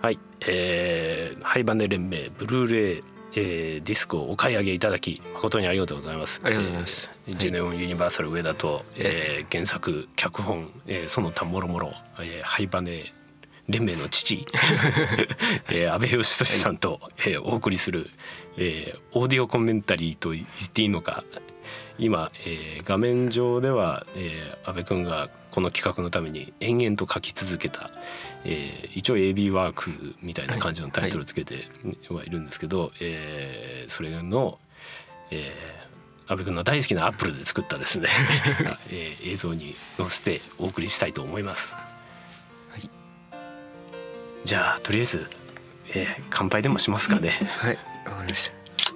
はい、ハイバネ連盟ブルーレイ、ディスクをお買い上げいただき誠にありがとうございます。 ありがとうございます。 ジェネオンユニバーサル上田と、原作脚本、その他もろもろ、ハイバネ連盟の父安倍義俊さんと、お送りする、オーディオコメンタリーと言っていいのか、今、画面上では、安倍くんがこの企画のために延々と書き続けた、一応 AB ワークみたいな感じのタイトルをつけてはいるんですけど、それの、安倍くんの大好きなアップルで作ったですね、映像に載せてお送りしたいと思います。はい、じゃあとりあえず、乾杯でもしますかね。 はい、わかりました。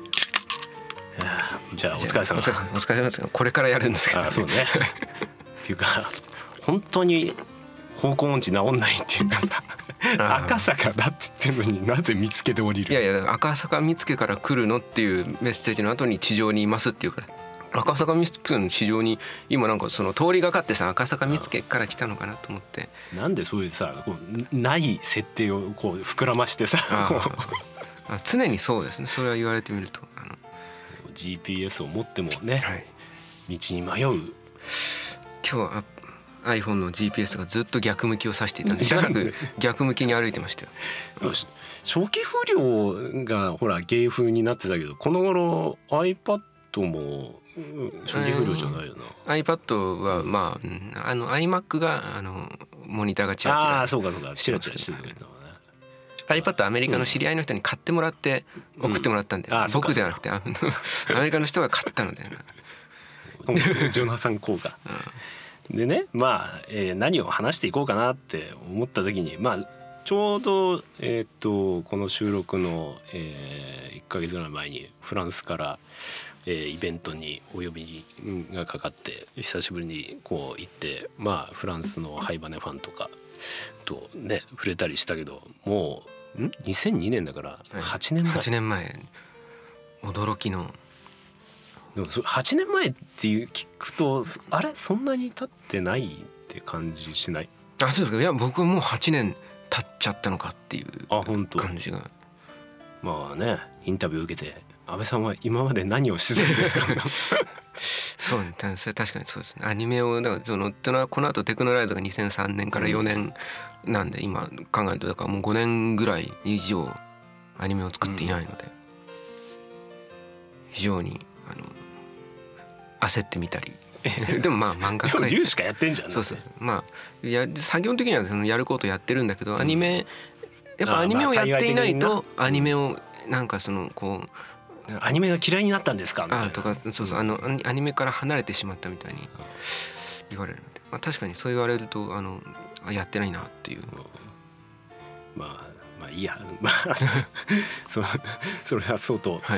じゃあお疲れ様。 お疲れ様です。これからやるんですけど、ね。 そうね。っていうか本当に方向音痴治んないっていうかさ、赤坂だって言ってるのになぜ見つけて降りる。 いやいや、赤坂見附から来るのっていうメッセージの後に地上にいますっていうから、赤坂見附の地上に今なんかその通りがかってさ、赤坂見附から来たのかなと思って。 なんでそういうさ、こうない設定をこう膨らましてさ、 常にそうですね。それは言われてみると、 GPS を持ってもね、 はい、 道に迷う。 今日はiPhone の GPS がずっと逆向きを指していたんで、しばらく逆向きに歩いてましたよ。 初期不良がほら芸風になってたけど、この頃 iPad も初期不良じゃないよな。 iPad はまあ、iMac がモニターがチラチラ。 そうかそうか、チラチラしてたけどね。 iPad アメリカの知り合いの人に買ってもらって送ってもらったんで、僕じゃなくてアメリカの人が買ったので、 ジョナサン効果でね、まあ、何を話していこうかなって思った時に、まあちょうど、この収録の、1ヶ月ぐらい前にフランスから、イベントにお呼びがかかって久しぶりにこう行って、まあフランスのハイバネファンとかとね触れたりしたけど、もう2002年だから8年前、 8年前驚きの。 でも8年前っていう聞くと、あれそんなに経ってないって感じしない？ そうですか。いや、僕はもう8年経っちゃったのかっていう感じが。 まあね、インタビュー受けて安倍さんは今まで何をしてたんですか？ そうね、確かにそうですね。アニメをだからこの後テクノライズが2003年から4年なんで、今考えるとだからもう5年ぐらい以上アニメを作っていないので、非常に焦ってみたりでもまあ漫画描いて龍しかやってんじゃん。 そうまあ作業的にはそのやることやってるんだけど、アニメやっぱアニメをやっていないとアニメをなんかそのこうアニメが嫌いになったんですかみたいなとか、そうアニメから離れてしまったみたいに言われるので、まあ、確かにそう言われるとやってないなっていう。 まあいいや、まあそれはそうと、はい、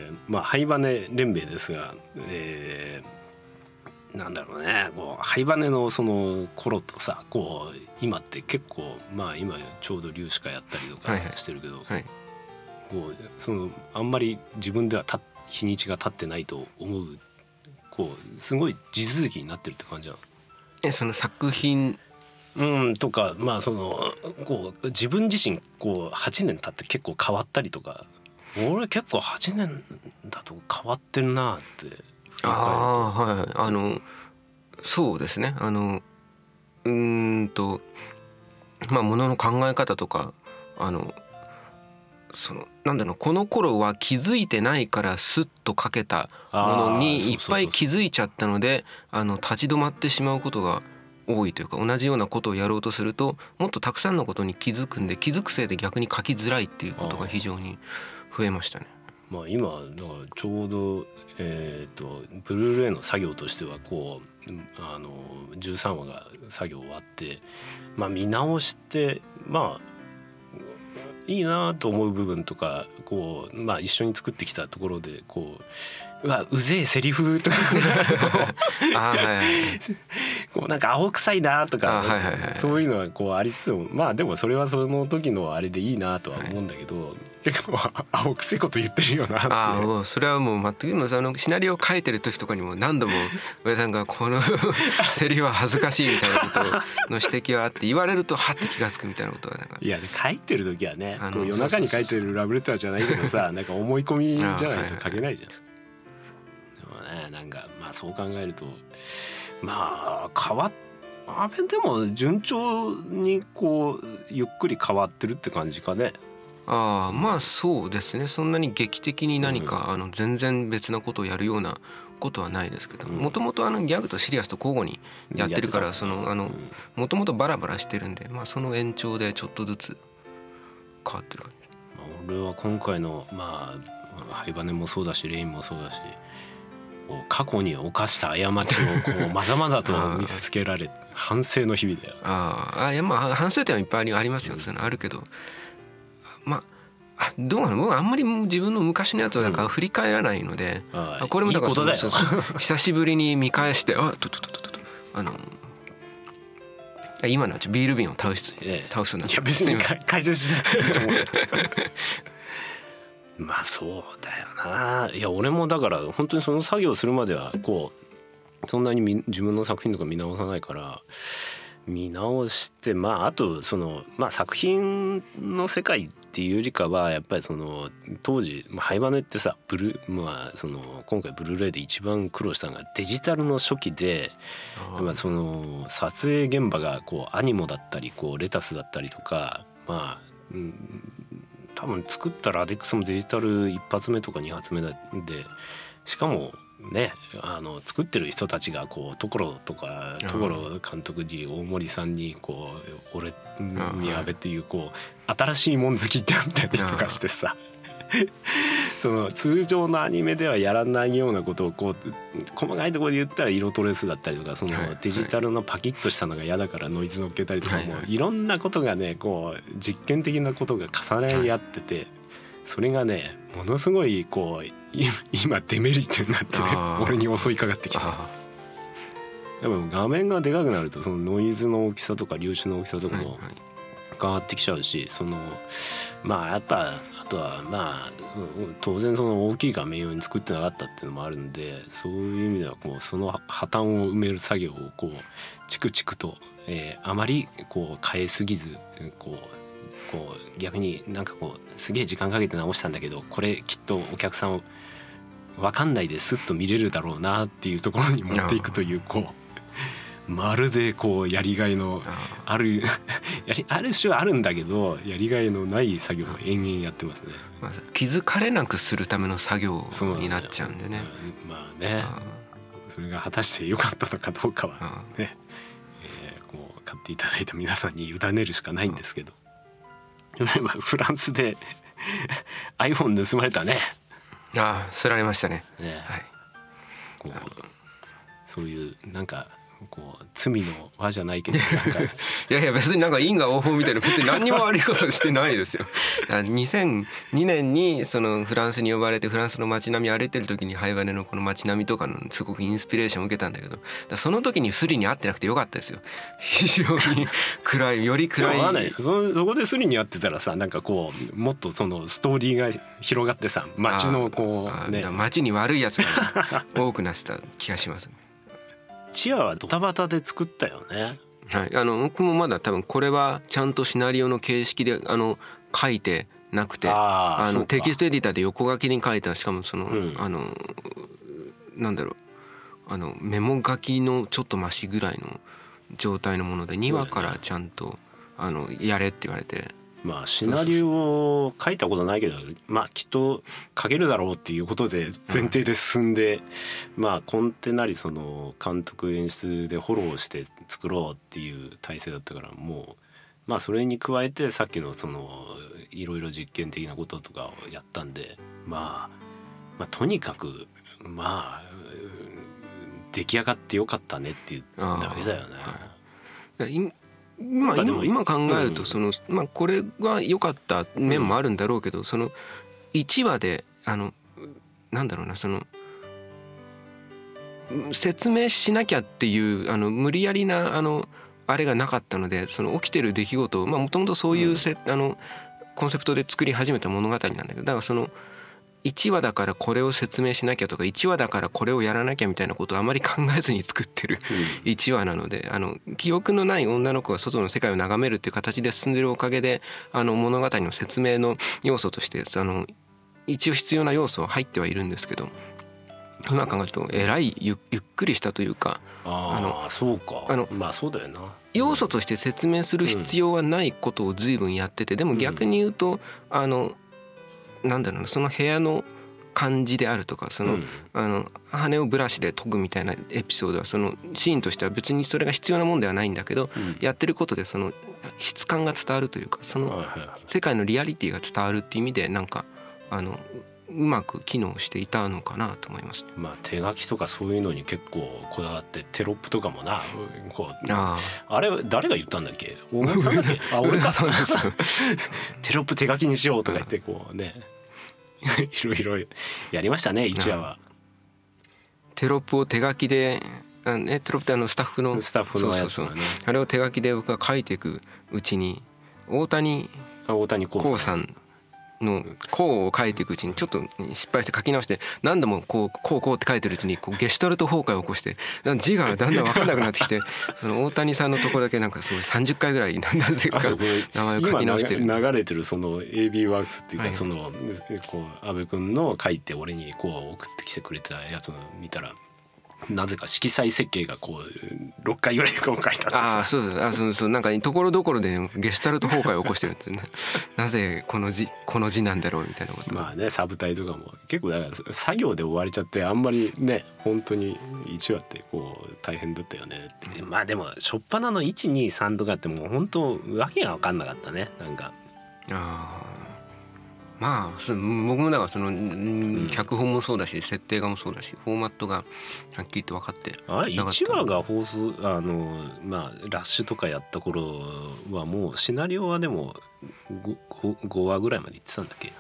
まあハイバネ連盟ですが、なんだろうね、こうハイバネのその頃とさ、こう今って結構、まあ今ちょうど龍しかやったりとかしてるけど、はい、こうそのあんまり自分では日にちが経ってないと思う、こうすごい地続きになってるって感じなの？ その作品とか、まあそのこう自分自身こう8年経って結構変わったりとか、俺結構8年だと変わってるなって。 はい、そうですね。まあものの考え方とかなんだろう、この頃は気づいてないからスッと書けたものにいっぱい気づいちゃったので、立ち止まってしまうことが多いというか、同じようなことをやろうとするともっとたくさんのことに気づくんで、気づくせいで逆に書きづらいっていうことが非常に増えましたね。 まあ、今だからちょうど、ブルーレイの作業としてはこう13話が作業終わって、まあ、見直してまあいいなと思う部分とかこう、まあ、一緒に作ってきたところでこううわうぜえセリフとかこうなんか青臭いなとかそういうのはこうありつつもまあでもそれはその時のあれでいいなとは思うんだけど、結構青臭いこと言ってるよなって。 もうそれはもう全くシナリオを書いてる時とかにも何度も上さんがこのセリフは恥ずかしいみたいなことの指摘はあって言われるとはって気がつくみたいなことはなんかいや書いてる時はね夜中に書いてるラブレターじゃないけどさなんか思い込みじゃないと書けないじゃん。でもねなんかまあそう考えるとまあでも順調にこうゆっくり変わってるって感じかね。 まあそうですね。そんなに劇的に何か、全然別なことをやるようなことはないですけど、もともとギャグとシリアスと交互にやってるからもともとバラバラしてるんで、まあその延長でちょっとずつ変わってる感じ。 俺は今回のまあハイバネもそうだしレインもそうだし過去に犯した過ちをこうまざまざと見せつけられ反省の日々だよ。 いやまあ反省点はいっぱいありますよ。そのあるけどまあどうなの僕あんまり自分の昔のやつをだから振り返らないので、これもだから久しぶりに見返して今のはビール瓶を倒すなんいや別に解説しなくていいと思うまあそうだよな。いや俺もだから本当にその作業するまではこうそんなに自分の作品とか見直さないから見直してあと作品の世界っていうよりかはやっぱり当時ハイバネってさ今回ブルーレイで一番苦労したのがデジタルの初期で撮影現場がこうアニモだったりレタスだったりとか多分作ったラデックスもデジタル1発目とか2発目でしかもね作ってる人たちが所監督に大森さんに俺に阿部っていう新しいもん好きってあったりとかしてさ通常のアニメではやらないようなことを細かいところで言ったら色トレースだったりとかデジタルのパキッとしたのが嫌だからノイズ乗っけたりとかもいろんなことがね実験的なことが重なり合っててそれがねものすごい今デメリットになってね俺に襲いかかってきた。やっぱ画面がでかくなるとノイズの大きさとか粒子の大きさとかも変わってきちゃうしやっぱあとは当然大きい画面用に作ってなかったっていうのもあるんでそういう意味ではその破綻を埋める作業をチクチクと、あまり変えすぎず逆になんかすげえ時間かけて直したんだけどこれきっとお客さん分かんないでスッと見れるだろうなっていうところに持っていくというまるでやりがいのある種はあるんだけどやりがいのない作業を延々やってますね。 気づかれなくするための作業になっちゃうんでね。 それが果たして良かったのかどうかはね買っていただいた皆さんに委ねるしかないんですけどフランスでiPhone 盗まれたね。 すられましたね。 そういうなんか罪の輪じゃないけどいや別になんか因果応報みたいな別に何にも悪いことしてないですよ。2002年にフランスに呼ばれてフランスの街並み歩いてる時にハイバネのこの街並みとかのすごくインスピレーションを受けたんだけどその時にスリに会ってなくてよかったですよ。非常に暗いより暗いそこでスリに会ってたらさなんかもっとストーリーが広がってさ街の街に悪いやつが多くなってた気がします。 チアはドタバタで作ったよね。 僕もまだ多分これはちゃんとシナリオの形式で書いてなくてテキストエディターで横書きに書いたしかもなんだろうメモ書きのちょっとマシぐらいの状態のもので2話からちゃんとやれって言われて。 シナリオを書いたことないけどきっと書けるだろうっていうことで前提で進んでコンテなり監督演出でフォローして作ろうっていう体制だったからもうそれに加えてさっきのいろいろ実験的なこととかをやったんでとにかく出来上がってよかったねっていうだけだよね。今考えるとこれが良かった面もあるんだろうけど1話でなんだろうな説明しなきゃっていう無理やりなあれがなかったので、その起きてる出来事をもともとそういうコンセプトで作り始めた物語なんだけど、だからその1話だからこれを説明しなきゃとか1話だからこれをやらなきゃみたいなことをあまり考えずに作ってる1話なので、記憶のない女の子が外の世界を眺めるっていう形で進んでるおかげで物語の説明の要素として一応必要な要素は入ってはいるんですけど、今考えるとえらいゆっくりしたというか、 そうか、まあそうだよな。 要素として説明する必要はないことを随分やってて、でも逆に言うとなんだろうな、その部屋の感じであるとか、羽をブラシで研ぐみたいなエピソードはそのシーンとしては別にそれが必要なもんではないんだけど、やってることでその質感が伝わるというか、その世界のリアリティが伝わるっていう意味でなんかうまく機能していたのかなと思います、ね。 まあ手書きとかそういうのに結構こだわって、テロップとかもな、あれ誰が言ったんだっけ、大森さんだっけ俺かそうですテロップ手書きにしようとか言ってこうねいろいろやりましたね1話は。 テロップを手書きでテロップってスタッフのやつだね。 あれを手書きで僕が書いていくうちに大谷光さんのこうを書いていくうちにちょっと失敗して書き直して、何度もこうって書いてるうちにゲシュタルト崩壊を起こして、字がだんだん分かんなくなってきてその大谷さんのところだけなんかすごい30回ぐらいなぜか名前を書き直してる。 今流れてるその AB ワークスっていうか、そのこう阿部君の書いて俺にこう送ってきてくれたやつを見たら、なぜか色彩設計がこう6回ぐらいこう書いてあってさ、 そうなんかところどころでゲシュタルト崩壊を起こしてるってねなぜこの字なんだろうみたいなこと。 まあね、サブタイとかも結構だから作業で終われちゃって、あんまりね本当に1話ってこう大変だったよねって。まあでも初っ端の123とかってもう本当わけが分かんなかったね、なんか。 まあ僕もだからその脚本もそうだし設定画もそうだしフォーマットがはっきりと分かって 1話が放送ラッシュとかやった頃はもうシナリオはでも 5話ぐらいまでいってたんだっけ。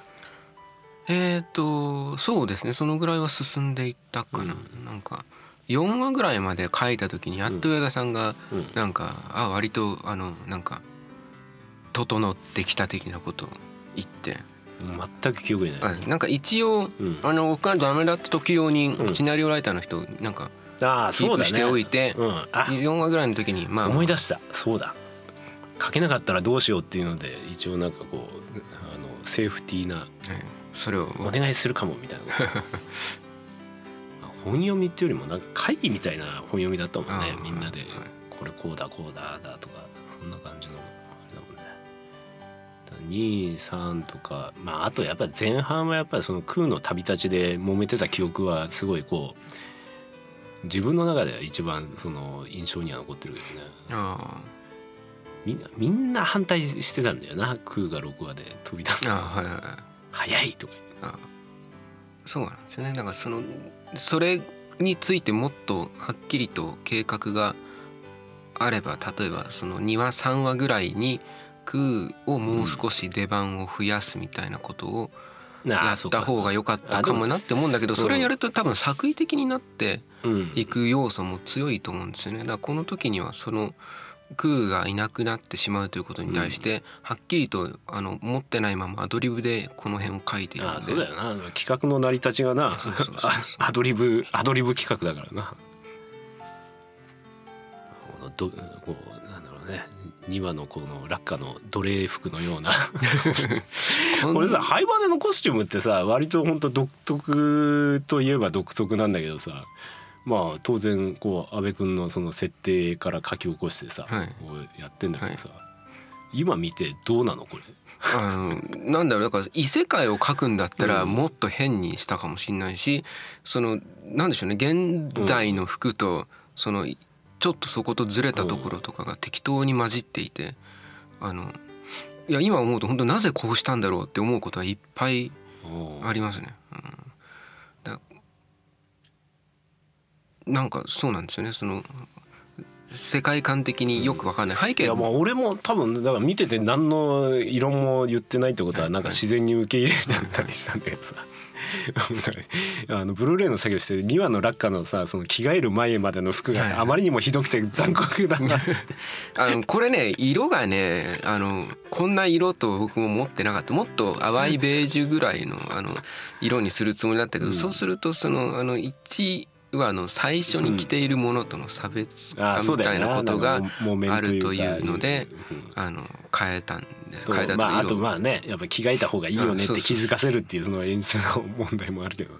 そうですね、そのぐらいは進んでいったかな、なんか4話ぐらいまで書いた時にやっと上田さんがなんか割となんか整ってきた的なことを言って。 全く記憶にない。 なんか一応、僕がダメだった時用にシナリオライターの人なんかキープしておいて、4話ぐらいの時に思い出した。そうだ、書けなかったらどうしようっていうので一応なんかこうセーフティーな、 それをお願いするかもみたいな本読みっていうよりもなんか会議みたいな本読みだったもんね。みんなでこれこうだこうだとかそんな感じの。2、3とか、あとやっぱり前半はやっぱりその空の旅立ちで揉めてた記憶はすごいこう自分の中では一番その印象には残ってるけどね。みんな反対してたんだよな、空が6話で飛び出すの早いとか言って。 そうなんですよね。だからそれについてもっとはっきりと計画があれば、例えばその2話3話ぐらいに空をもう少し出番を増やすみたいなことをやった方が良かったかもなって思うんだけど、それやると多分作為的になっていく要素も強いと思うんですよね。だからこの時にはその空がいなくなってしまうということに対してはっきりと持ってないままアドリブでこの辺を書いているので。 そうだよな、企画の成り立ちがなアドリブ企画だからな。こうなんだろうね、2話のこの落下の奴隷服のようなこれさ、ハイバネのコスチュームってさ割と本当独特といえば独特なんだけどさ、当然こう阿部君のその設定から書き起こしてさ、こうやってんだけどさ、今見てどうなのこれなんだろう、だから異世界を描くんだったらもっと変にしたかもしれないし、なんでしょうね、現在の服とちょっとそことずれたところとかが適当に混じっていて、いや今思うと本当なぜこうしたんだろうって思うことはいっぱいありますね。なんかそうなんですよね。 世界観的によく分かんない、背景いや、まあ俺も多分だから見てて何の色も言ってないってことはなんか自然に受け入れちゃったりしたんだけどさブルーレイの作業して2話のラッカのさ、その着替える前までの服があまりにもひどくて残酷だなってこれね、色がねこんな色と僕も持ってなかった。もっと淡いベージュぐらいの色にするつもりだったけど、そうするとその1は最初に着ているものとの差別化みたいなことがあるというので変えたんです。変えたというまああとまあね、やっぱ着替えた方がいいよねって気づかせるっていうその演出の問題もあるけどね。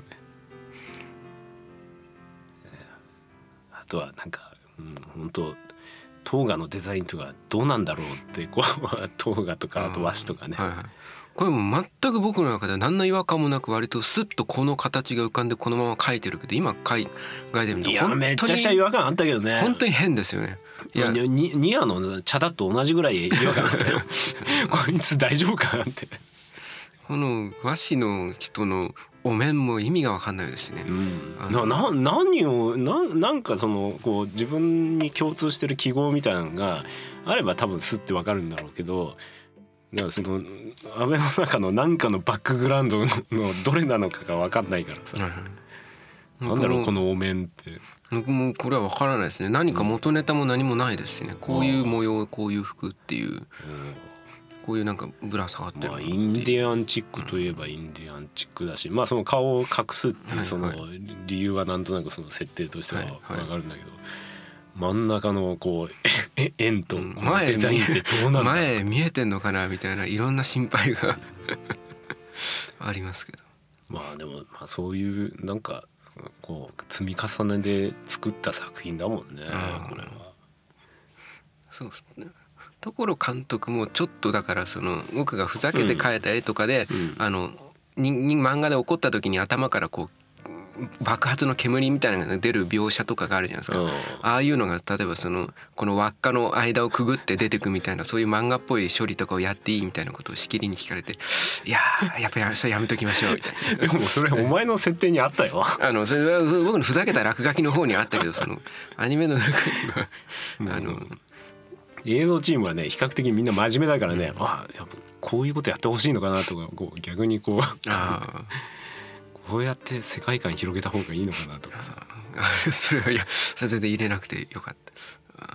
あとはなんか本当トーガのデザインとかどうなんだろうってこうトーガとかあと和紙とかね。 これも全く僕の中では何の違和感もなく割とスッとこの形が浮かんでこのまま描いてるけど、今描いてみるといやめちゃくちゃ違和感あったけどね。 本当に変ですよね。 いやニアの茶だと同じぐらい違和感あったよこいつ大丈夫かなって。 この和紙の人のお面も意味が分かんないですね。 何をなんかそのこう自分に共通してる記号みたいなのがあれば多分スッて分かるんだろうけど、だからその安倍の中の何かのバックグラウンドのどれなのかが分かんないからさ、なんだろうこのお面って。 僕もこれは分からないですね。何か元ネタも何もないですしね。こういう模様、こういう服っていう、こういうなんかぶら下がってる、 インディアンチックといえばインディアンチックだし、まあその顔を隠すっていうその理由はなんとなくその設定としては分かるんだけど、真ん中のこう円とデザインってどうなんだ、 前見えてんのかなみたいないろんな心配がありますけど、 まあでもまあそういうなんかこう積み重ねで作った作品だもんね、これは。 そうですね。所監督もちょっとだからその僕がふざけて描いた絵とかで、漫画で起こった時に頭からこう爆発の煙みたいなのが出る描写とかがあるじゃないですか。ああいうのが例えばこの輪っかの間をくぐって出てくみたいな、そういう漫画っぽい処理とかをやっていいみたいなことをしきりに聞かれて、いややっぱりそれやめときましょうみたいな。 でもそれお前の設定にあったよそれは僕のふざけた落書きの方にあったけど、そのアニメの中には映像チームはね比較的みんな真面目だからね、やっぱこういうことやってほしいのかなとかこう逆にこうこうやって世界観広げた方がいいのかなとかさそれはそれ全然入れなくてよかった。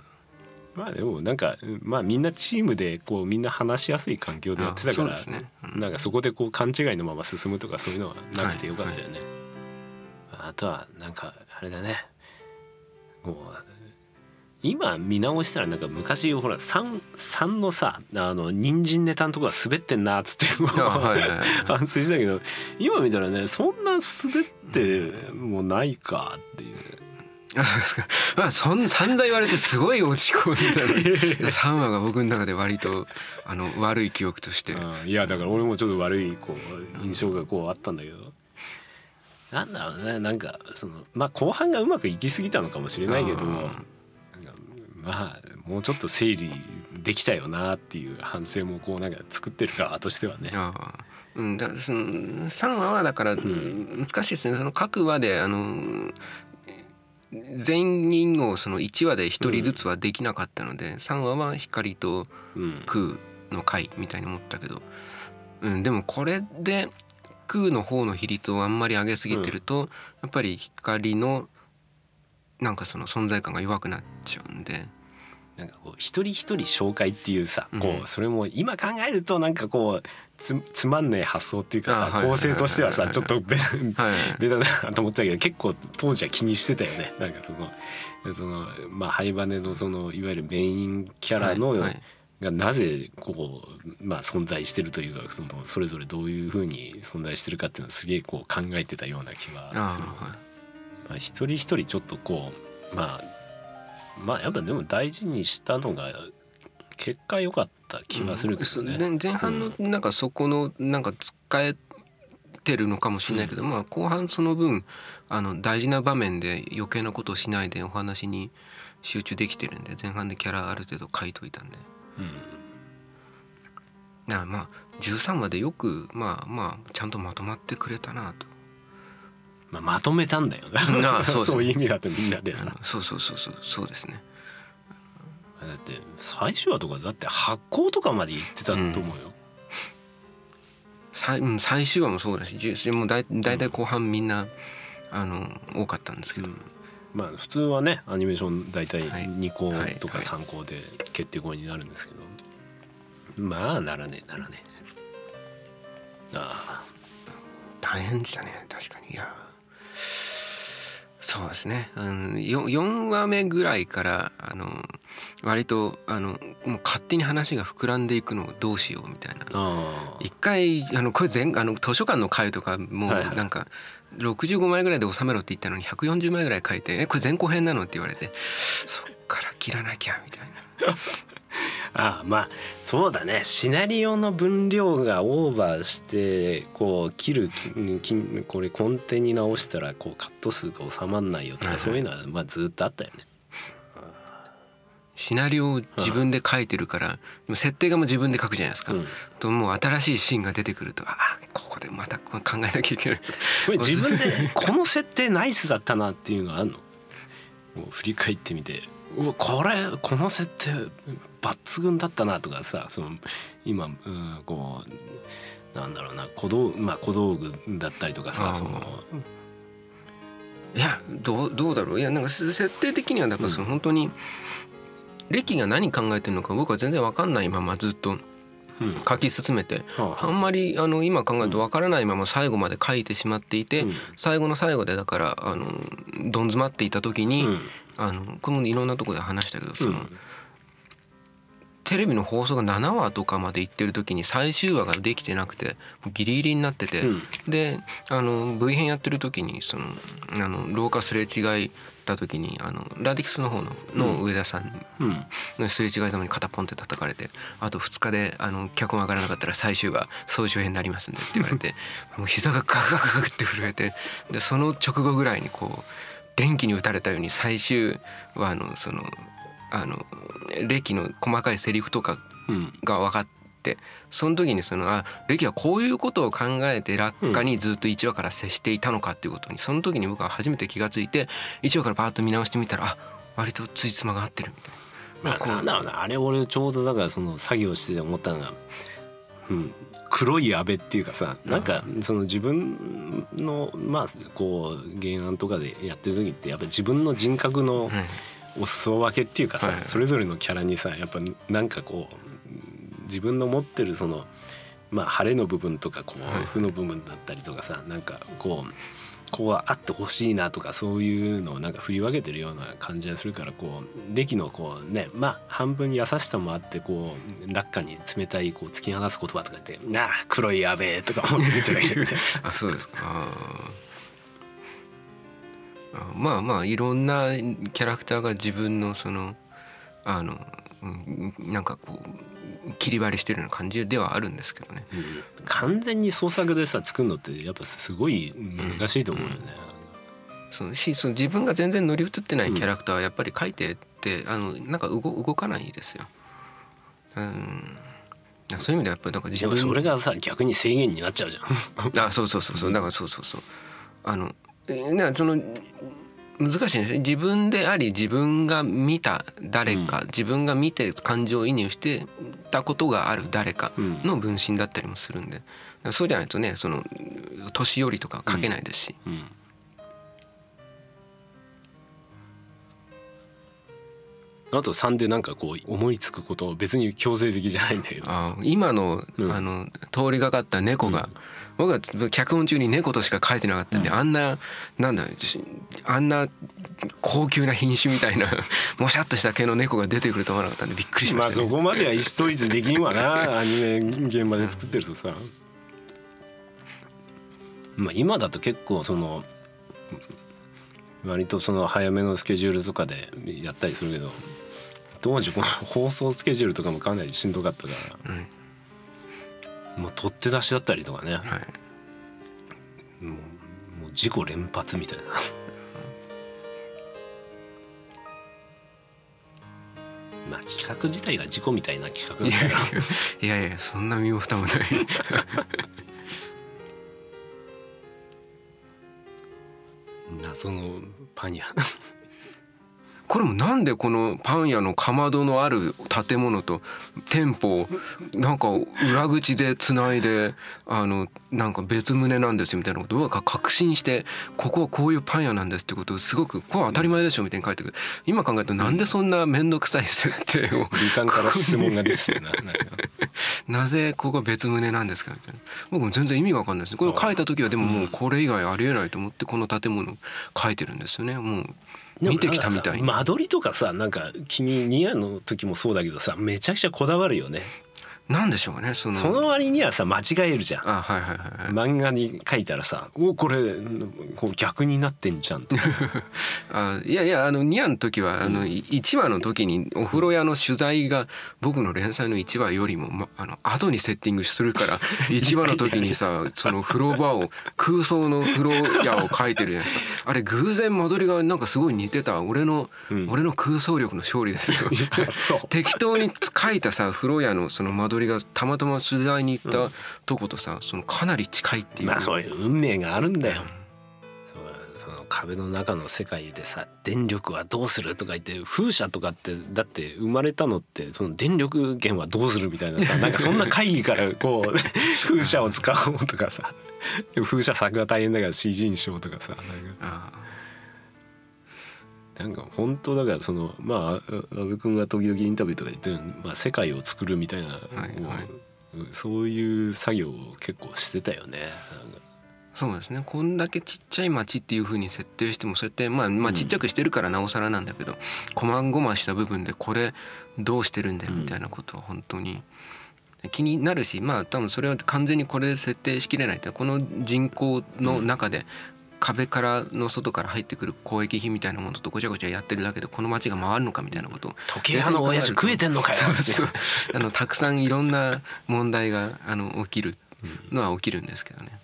まあでもなんかまあみんなチームでこうみんな話しやすい環境でやってたから、なんかそこでこう勘違いのまま進むとかそういうのはなくてよかったよね。あとはなんかあれだね、もう今見直したらなんか昔ほら3のさ人参ネタのとこが滑ってんなっつって反省したけど、今見たらねそんな滑ってもないかっていう。 まあ散々言われてすごい落ち込んだ3話が僕の中で割と悪い記憶として、 いやだから俺もちょっと悪いこう印象がこうあったんだけど、なんだろうね、なんかまあ後半がうまくいき過ぎたのかもしれないけど、まあもうちょっと整理できたよなっていう反省もこうなんか作ってる側としてはね。 だからその3話はだから難しいですね。その各話で全員をその1話で1人ずつはできなかったので、3話は光と空の回みたいに思ったけど、でもこれで空の方の比率をあんまり上げすぎてると、やっぱり光のなんかその存在感が弱くなっちゃうんで、 なんかこう一人一人紹介っていうさ、こうそれも今考えるとなんかこうつまんねえ発想っていうかさ、構成としてはさちょっとベタだと思ったけど、結構当時は気にしてたよね。なんかそのまあハイバネのそのいわゆるメインキャラのがなぜこうまあ存在してるというか、それぞれどういうふうに存在してるかっていうのはすげえこう考えてたような気はする。まあ、一人一人ちょっとこうまあやっぱでも大事にしたのが結果良かった気がするけどね。 前半のなんかそこのなんか使えてるのかもしれないけど、まあ後半その分大事な場面で余計なことをしないでお話に集中できてるんで、前半でキャラある程度書いといたんで、まあ13話でよくまあちゃんとまとまってくれたなと。 まとめたんだよなそういう意味だとみんなでさ、 そうですね。 だって最終話とかだって発行とかまで行ってたと思うよ。 最終話もそうだし、もうだいたい後半みんな多かったんですけど、 まあ普通はねアニメーション大体2校とか3校で決定校になるんですけど、まあならねえ。ああ大変でしたね確かに。いやそうですね、4話目ぐらいから割ともう勝手に話が膨らんでいくのをどうしようみたいな。一回これ図書館の回とかもうなんか65枚ぐらいで収めろって言ったのに140枚ぐらい書いてこれ前後編なのって言われて、そっから切らなきゃみたいな。 まあそうだね、シナリオの分量がオーバーしてこうこれ根底に直したらこうカット数が収まんないよとか、そういうのはまあずっとあったよね。 シナリオを自分で書いてるから設定がもう自分で書くじゃないですか、ともう新しいシーンが出てくるとここでまた考えなきゃいけない。 これ自分でこの設定ナイスだったなっていうのはあるの？もう振り返ってみてこの設定抜群だったなとかさ、今こうなんだろうな小道具だったりとかさ、 いやどうだろう。いやなんか設定的にはだから本当に歴が何考えてるのか僕は全然分かんないままずっと書き進めて、あんまり今考えると分からないまま最後まで書いてしまっていて、最後の最後でだからどん詰まっていた時に、これもいろんなところで話したけどテレビの放送が7話とかまで行ってる時に最終話ができてなくてギリギリになってて、でV 編やってる時に廊下すれ違った時にラディクスの方の上田さんのすれ違いざまに肩ポンって叩かれて、あと2日で脚本上がらなかったら最終話総集編になりますんでって言われてもう膝がガクガクガクって震えて、でその直後ぐらいにこう電気に打たれたように最終話の歴の細かいセリフとかが分かって、その時に歴はこういうことを考えて落下にずっと1話から接していたのかっていうことにその時に僕は初めて気がついて、1話からパーッと見直してみたら割とついつまが合ってるみたいな。 なんだろうな、あれ俺ちょうどだから作業してて思ったのが、黒い阿部っていうかさ、なんか自分のこう原案とかでやってる時ってやっぱ自分の人格のお裾分けっていうかさ、それぞれのキャラにさやっぱなんかこう自分の持ってる晴れの部分とかこう負の部分だったりとかさ、なんかこうあってほしいなとかそういうのをなんか振り分けてるような感じがするから、こう歴のこうね半分優しさもあってこう落下に冷たいこう突き放す言葉とか言って黒いやべえとか思って見てるけどね。 そうですか。いろんなキャラクターが自分のなんかこう切り張りしてるような感じではあるんですけどね、 完全に創作でさ作るのってやっぱすごい難しいと思うよね。 自分が全然乗り移ってないキャラクターはやっぱり書いてってなんか動かないですよ。そういう意味ではやっぱりだから自分それがさ逆に制限になっちゃうじゃん。 そうだから難しいですね。自分であり自分が見た誰か、自分が見て感情移入してたことがある誰かの分身だったりもするんで、そうじゃないとね年寄りとか書けないですし、 あと3でなんかこう思いつくこと別に強制的じゃないんだけど、 今の、通りがかった猫が、僕は脚本中に猫としか書いてなかったんで、あんな高級な品種みたいなもしゃっとした毛の猫が出てくると思わなかったんでびっくりしましたね。 そこまでは意思統一できんわなアニメ現場で作ってるとさ、今だと結構割と早めのスケジュールとかでやったりするけど、当時この放送スケジュールとかもかなりしんどかったから、もう取って出しだったりとかね、もう事故連発みたいな企画自体が事故みたいな企画だからいやそんな身も蓋もない謎のパニャこれもなんでこのパン屋のかまどのある建物と店舗をなんか裏口でつないでなんか別棟なんですよみたいなことを確信して、ここはこういうパン屋なんですってことをすごくこれは当たり前でしょみたいに書いてくる。今考えるとなんでそんな面倒くさい設定を理官から質問がですよなぜここが別棟なんですかみたいな。僕も全然意味が分かんないですね。これを書いた時はでももうこれ以外ありえないと思ってこの建物を書いてるんですよね。もう見てきたみたいに。 間取りとかさ、なんか君ニアの時もそうだけどさ、めちゃくちゃこだわるよね。 なんでしょうね。その割にはさ間違えるじゃん。 あ、はいはいはい、 漫画に書いたらさ、これこう逆になってんじゃんとかさいやいやニアの時は1話の時にお風呂屋の取材が僕の連載の1話よりも後にセッティングするから1話の時にさその風呂場を空想の風呂屋を描いてるじゃないですか。あれ偶然間取りがなんかすごい似てた俺の空想力の勝利ですよ。 そう適当に描いたさ風呂屋のその間取りがたまたま取材に行ったとことさ、そのかなり近いっていう。 まあそういう運命があるんだよ。その壁の中の世界でさ、電力はどうするとか言って風車とかってだって生まれたのってその電力源はどうするみたいなさ、なんかそんな会議からこう風車を使おうとかさ、風車作が大変だから CG にしようとかさ、なんか本当だからそのまあ阿部君が時々インタビューとか言ってる、まあ、世界を作るみたいな、そういう作業を結構してたよね。 そうですね。こんだけちっちゃい町っていう風に設定してもそうやってまあちっちゃくしてるからなおさらなんだけど、こまごました部分でこれどうしてるんだよみたいなことは本当に気になるし、まあ多分それは完全にこれで設定しきれないって、この人口の中で壁からの外から入ってくる交易費みたいなものとごちゃごちゃやってるだけでこの街が回るのかみたいなことを、 時計屋の親父食えてんのかよそうたくさんいろんな問題が起きるのは起きるんですけどね。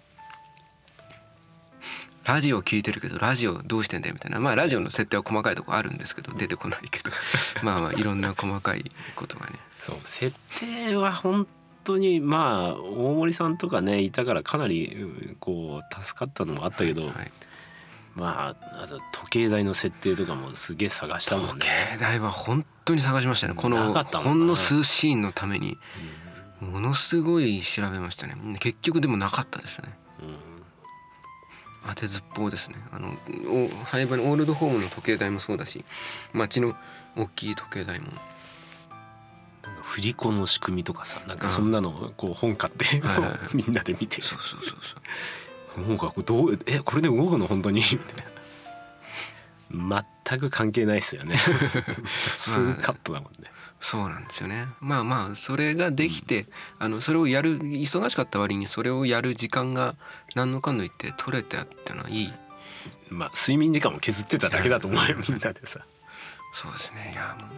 ラジオ聞いてるけどラジオどうしてんだよみたいな、まあラジオの設定は細かいとこあるんですけど出てこないけどまあいろんな細かいことがね。 そう設定は本当にまあ大森さんとかねいたからかなりこう助かったのもあったけど、まあと時計台の設定とかもすげえ探したもんね。 時計台は本当に探しましたね。このほんの数シーンのためにものすごい調べましたね。結局でもなかったですね。当てずっぽうですね。廃盤のオールドホームの時計台もそうだし、街の大きい時計台も。 振り子の仕組みとかさ、なんかそんなのこう本買ってみんなで見てる。なんかどうこれで動くの本当にみたいな。全く関係ないですよね。すぐカットだもんね。 そうなんですよね。まあまあそれができて、それをやる忙しかった割にそれをやる時間が何のかんの言って取れたってのはいい。 まあ睡眠時間も削ってただけだと思うよみんなでさ。 そうですね。いやもう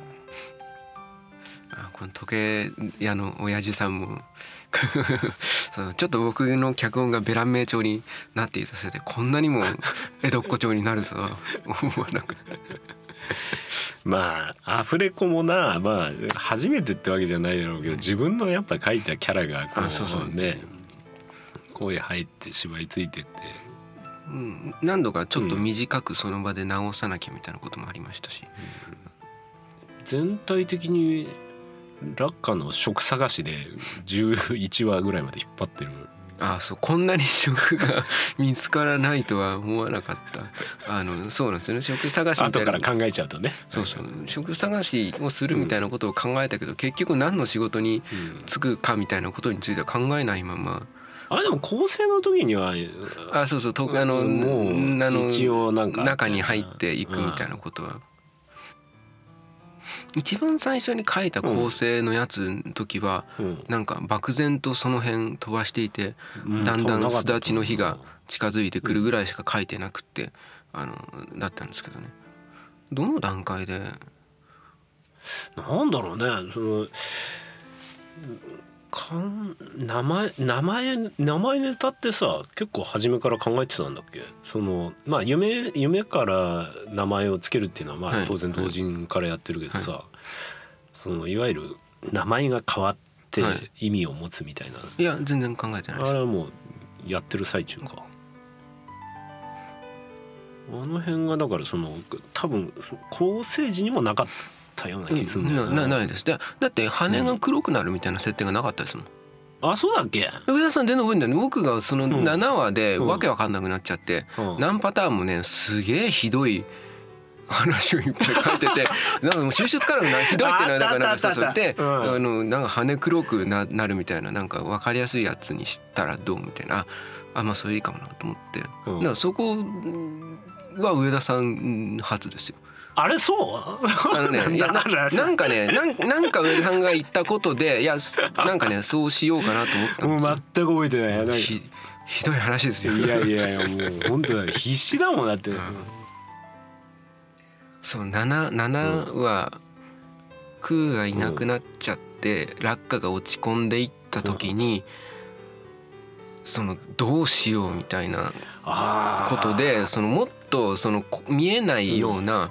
この時計屋の親父さんもそうちょっと僕の脚本がベラン名調になっていたせいでこんなにも江戸っ子調になるとは思わなくて。 まあアフレコもな、まあ初めてってわけじゃないだろうけど、自分のやっぱ描いたキャラがこうね声入って芝居ついてって、 何度かちょっと短くその場で直さなきゃみたいなこともありましたし、 全体的にラッカの職探しで11話ぐらいまで引っ張ってる。 そうこんなに職が見つからないとは思わなかった。そうなんですよね。職探しみたいな後から考えちゃうとね。 そう職探しをするみたいなことを考えたけど、結局何の仕事に就くかみたいなことについては考えないまま。 でも構成の時にはもう一応なんか中に入っていくみたいなことは。一番最初に書いた構成のやつの時はなんか漠然とその辺飛ばしていて、だんだん巣立ちの日が近づいてくるぐらいしか書いてなくてだったんですけどね。どの段階でなんだろうね、名前ネタってさ結構初めから考えてたんだっけ。まあ夢から名前をつけるっていうのはまあ当然同人からやってるけどさ、いわゆる名前が変わって意味を持つみたいな、 いや全然考えてないです。 あれはもうやってる最中か。 あの辺がだから多分構成時にもなかったような気するんだよね。 ないです。だって羽が黒くなるみたいな設定がなかったですもん。 あ、そうだっけ。 上田さん全然覚えてない。僕がその7話でわけわかんなくなっちゃって、何パターンもねすげえひどい話をいっぱい書いててなんかもう収集つかなくなひどいってのはだからなんかそうでなんか羽黒くなるみたいななんか分かりやすいやつにしたらどうみたいなまあそれいいかもなと思って、だからそこは上田さん初ですよ。 あれそういやなんかねなんか上田さんが言ったことでいやなんかねそうしようかなと思ったんですよ。 もう全く覚えてない。 ひどい話ですよ。 いやもう本当だ必死だもんだって。 そう7はクーがいなくなっちゃってラッカが落ち込んでいった時にどうしようみたいなことでもっと見えないような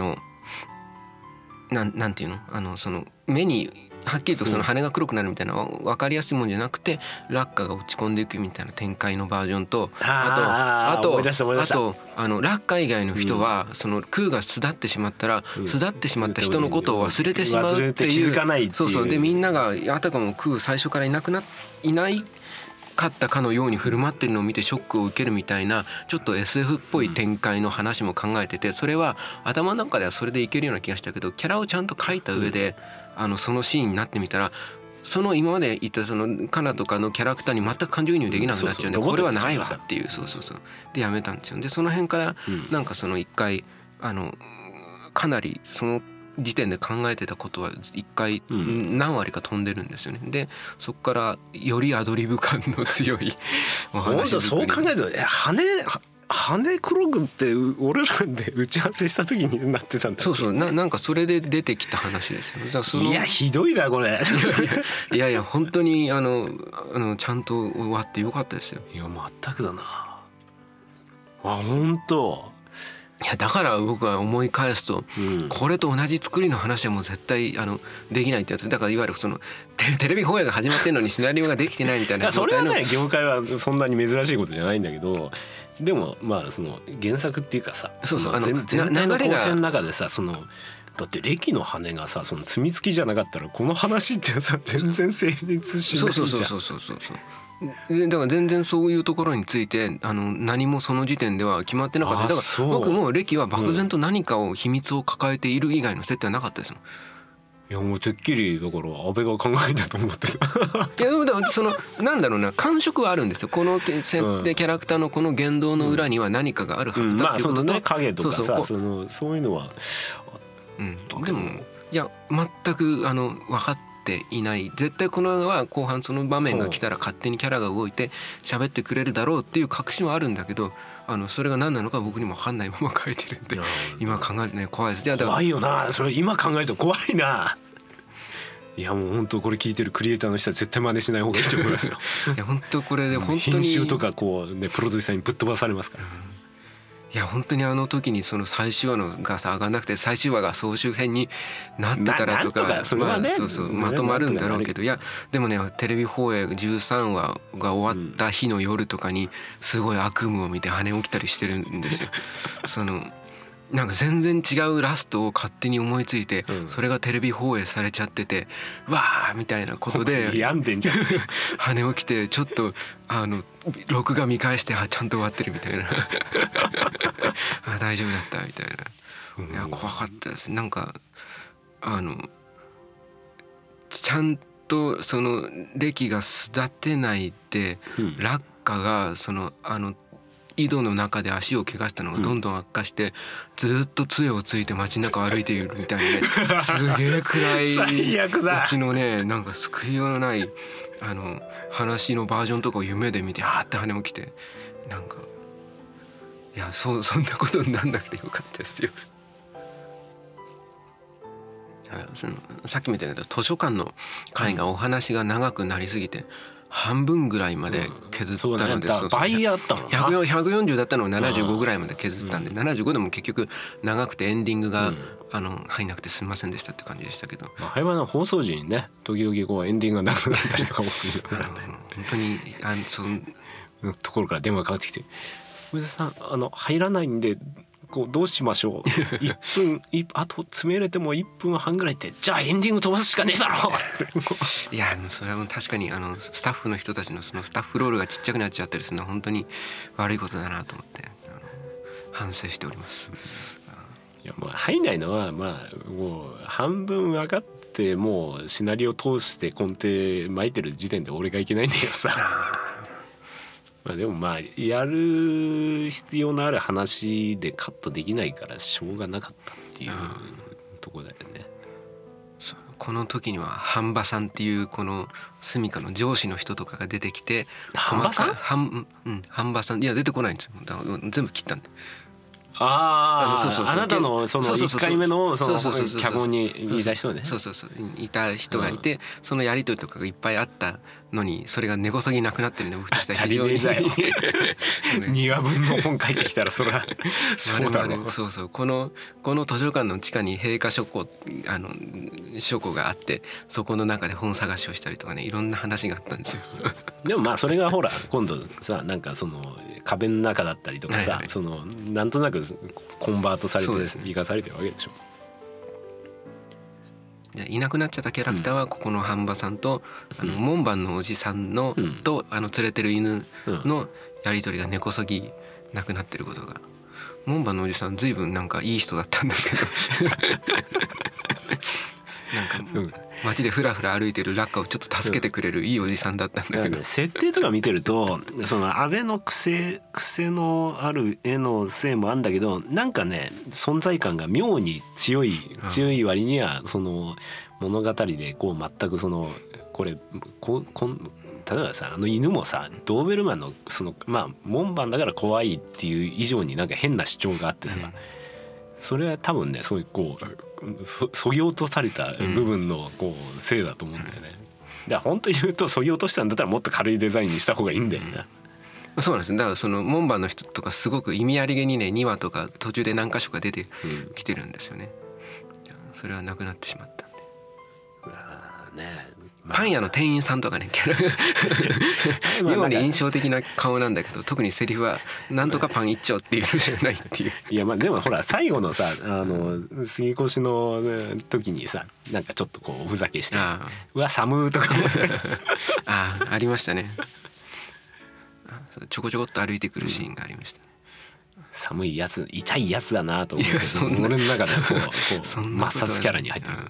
なんていうの目にはっきりと羽が黒くなるみたいな分かりやすいもんじゃなくてラッカが落ち込んでいくみたいな展開のバージョンとあとラッカ以外の人はクーが巣立ってしまったら巣立ってしまった人のことを忘れてしまうっていうそうでみんながあたかもクー最初からいないかったかのように振る舞ってるのを見てショックを受けるみたいなちょっと SF っぽい展開の話も考えててそれは頭の中ではそれでいけるような気がしたけどキャラをちゃんと描いた上でそのシーンになってみたら今まで言ったカナとかのキャラクターに全く感情移入できなくなっちゃうんでこれはないわっていうそうでやめたんですよ。でその辺からなんか一回かなりその時点で考えてたことは一回何割か飛んでるんですよね。でそこからよりアドリブ感の強いお話。 本当そう考えると羽黒くって俺らで打ち合わせした時になってたんだ。 そうなんかそれで出てきた話ですよ。 いやひどいなこれいや本当にちゃんと終わってよかったですよ。 いや全くだな。本当。 いやだから僕は思い返すと、これと同じ作りの話はもう絶対できないってやつだからいわゆるテレビ放映が始まってるのにシナリオができてないみたいなそれはね業界はそんなに珍しいことじゃないんだけどでもまあ原作っていうかさ全体の構成の中でさだって歴の羽がさ積み付きじゃなかったらこの話ってさ全然成立しないじゃん。 そうだから全然そういうところについて何もその時点では決まってなかった。だから僕も歴は漠然と何かを秘密を抱えている以外の設定はなかったですもん。 いやもうてっきりだから安倍が考えたと思ってた。 いやでもなんだろうな感触はあるんですよ。この設定キャラクターのこの言動の裏には何かがあるはずだっていうことと、 影とかさそういうのはでもいや全く分かっていない絶対このは後半その場面が来たら勝手にキャラが動いて喋ってくれるだろうっていう確信はあるんだけどそれが何なのか僕にも分かんないまま書いてるんで今考えてね怖いです。 怖いよなそれ今考えると怖いな。いやもう本当これ聞いてるクリエイターの人は絶対真似しない方がいいと思いますよ。 いや本当これで本当に編集とかプロデューサーにぶっ飛ばされますから。 いや本当に時に最終話のがさ上がんなくて最終話が総集編になってたらとかまとまるんだろうけどいやでもねテレビ放映13話が終わった日の夜とかにすごい悪夢を見て羽起きたりしてるんですよ。なんか全然違うラストを勝手に思いついてそれがテレビ放映されちゃっててわーみたいなことで病んでんじゃん羽起きてちょっと録画見返してちゃんと終わってるみたいな大丈夫だったみたいな。いや怖かったです。なんかちゃんと歴が巣立てないでラッカが井戸の中で足を怪我したのがどんどん悪化してずっと杖をついて街中を歩いているみたいなねすげえ暗いオチのねなんか救いようのない話のバージョンとかを夢で見てって羽も来てなんかいやそんなことになんなくてよかったですよ。さっきみたいな図書館の会がお話が長くなりすぎて半分ぐらいまで削ったので、 倍あったの 140だったのを75ぐらいまで削ったんで、75でも結局長くてエンディングが入んなくてすみませんでしたって感じでしたけど、 早場の放送時にね時々こうエンディングがなくなったりとかも本当にそのところから電話かかってきて上田さん入らないんでこうどうしましょう1分あと詰めれても1分半ぐらいってじゃあエンディング飛ばすしかねえだろっていやそれは確かにスタッフの人たちのそのスタッフロールがちっちゃくなっちゃったりするのは本当に悪いことだなと思って反省しております。 いやもう入んないのはまあもう半分分かってもうシナリオ通して根底巻いてる時点で俺がいけないんだけどさまあでもまあやる必要のある話でカットできないからしょうがなかったっていうところだよね。 この時には半馬さんっていうこの住処の上司の人とかが出てきて、 半馬さん？ 半馬さんいや出てこないんですよ。だから全部切ったんで。 あそうそうそうあなたのその1回目のその脚本にいた人ね。 そういた人がいて、そのやり取りとかがいっぱいあったのにそれが根こそぎなくなってるんで僕としては非常に 2話分の本書いてきたらそれはそうだろう。 そうこの図書館の地下に閉花書庫書庫があってそこの中で本探しをしたりとかねいろんな話があったんですよでもまあそれがほら今度さなんかその壁の中だったりとかさ、そのなんとなくコンバートされて生かされてるわけでしょ。 いなくなっちゃったキャラクターはここの半馬さんと門番のおじさんのと連れてる犬のやり取りが根こそぎなくなってることが。門番のおじさん随分なんかいい人だったんだけどなんか街でフラフラ歩いてるラッカをちょっと助けてくれるいいおじさんだったんだけど、 設定とか見てるとその安倍の癖のある絵のせいもあるんだけどなんかね存在感が妙に強い割にはその物語でこう全くそのこれ例えばさ犬もさドーベルマンのそのまあ門番だから怖いっていう以上になんか変な主張があってさ、それは多分ねそういうこうそぎ落とされた部分のこうせいだと思うんだよね。だから本当に言うとそぎ落としたんだったらもっと軽いデザインにした方がいいんだよね。 そうなんです。だからその門番の人とかすごく意味ありげにね2話とか途中で何箇所か出てきてるんですよね。それはなくなってしまったんで。パン屋の店員さんとかねキャラ妙に印象的な顔なんだけど特にセリフは「なんとかパン一丁」っていうのじゃないっていう。 いやまあでもほら最後のさ杉越の時にさなんかちょっとこうおふざけして「うわ寒」とかありましたね。ちょこちょこっと歩いてくるシーンがありました、ね。 寒いやつ痛いやつだなと思って俺の中でこう抹殺キャラに入ってる。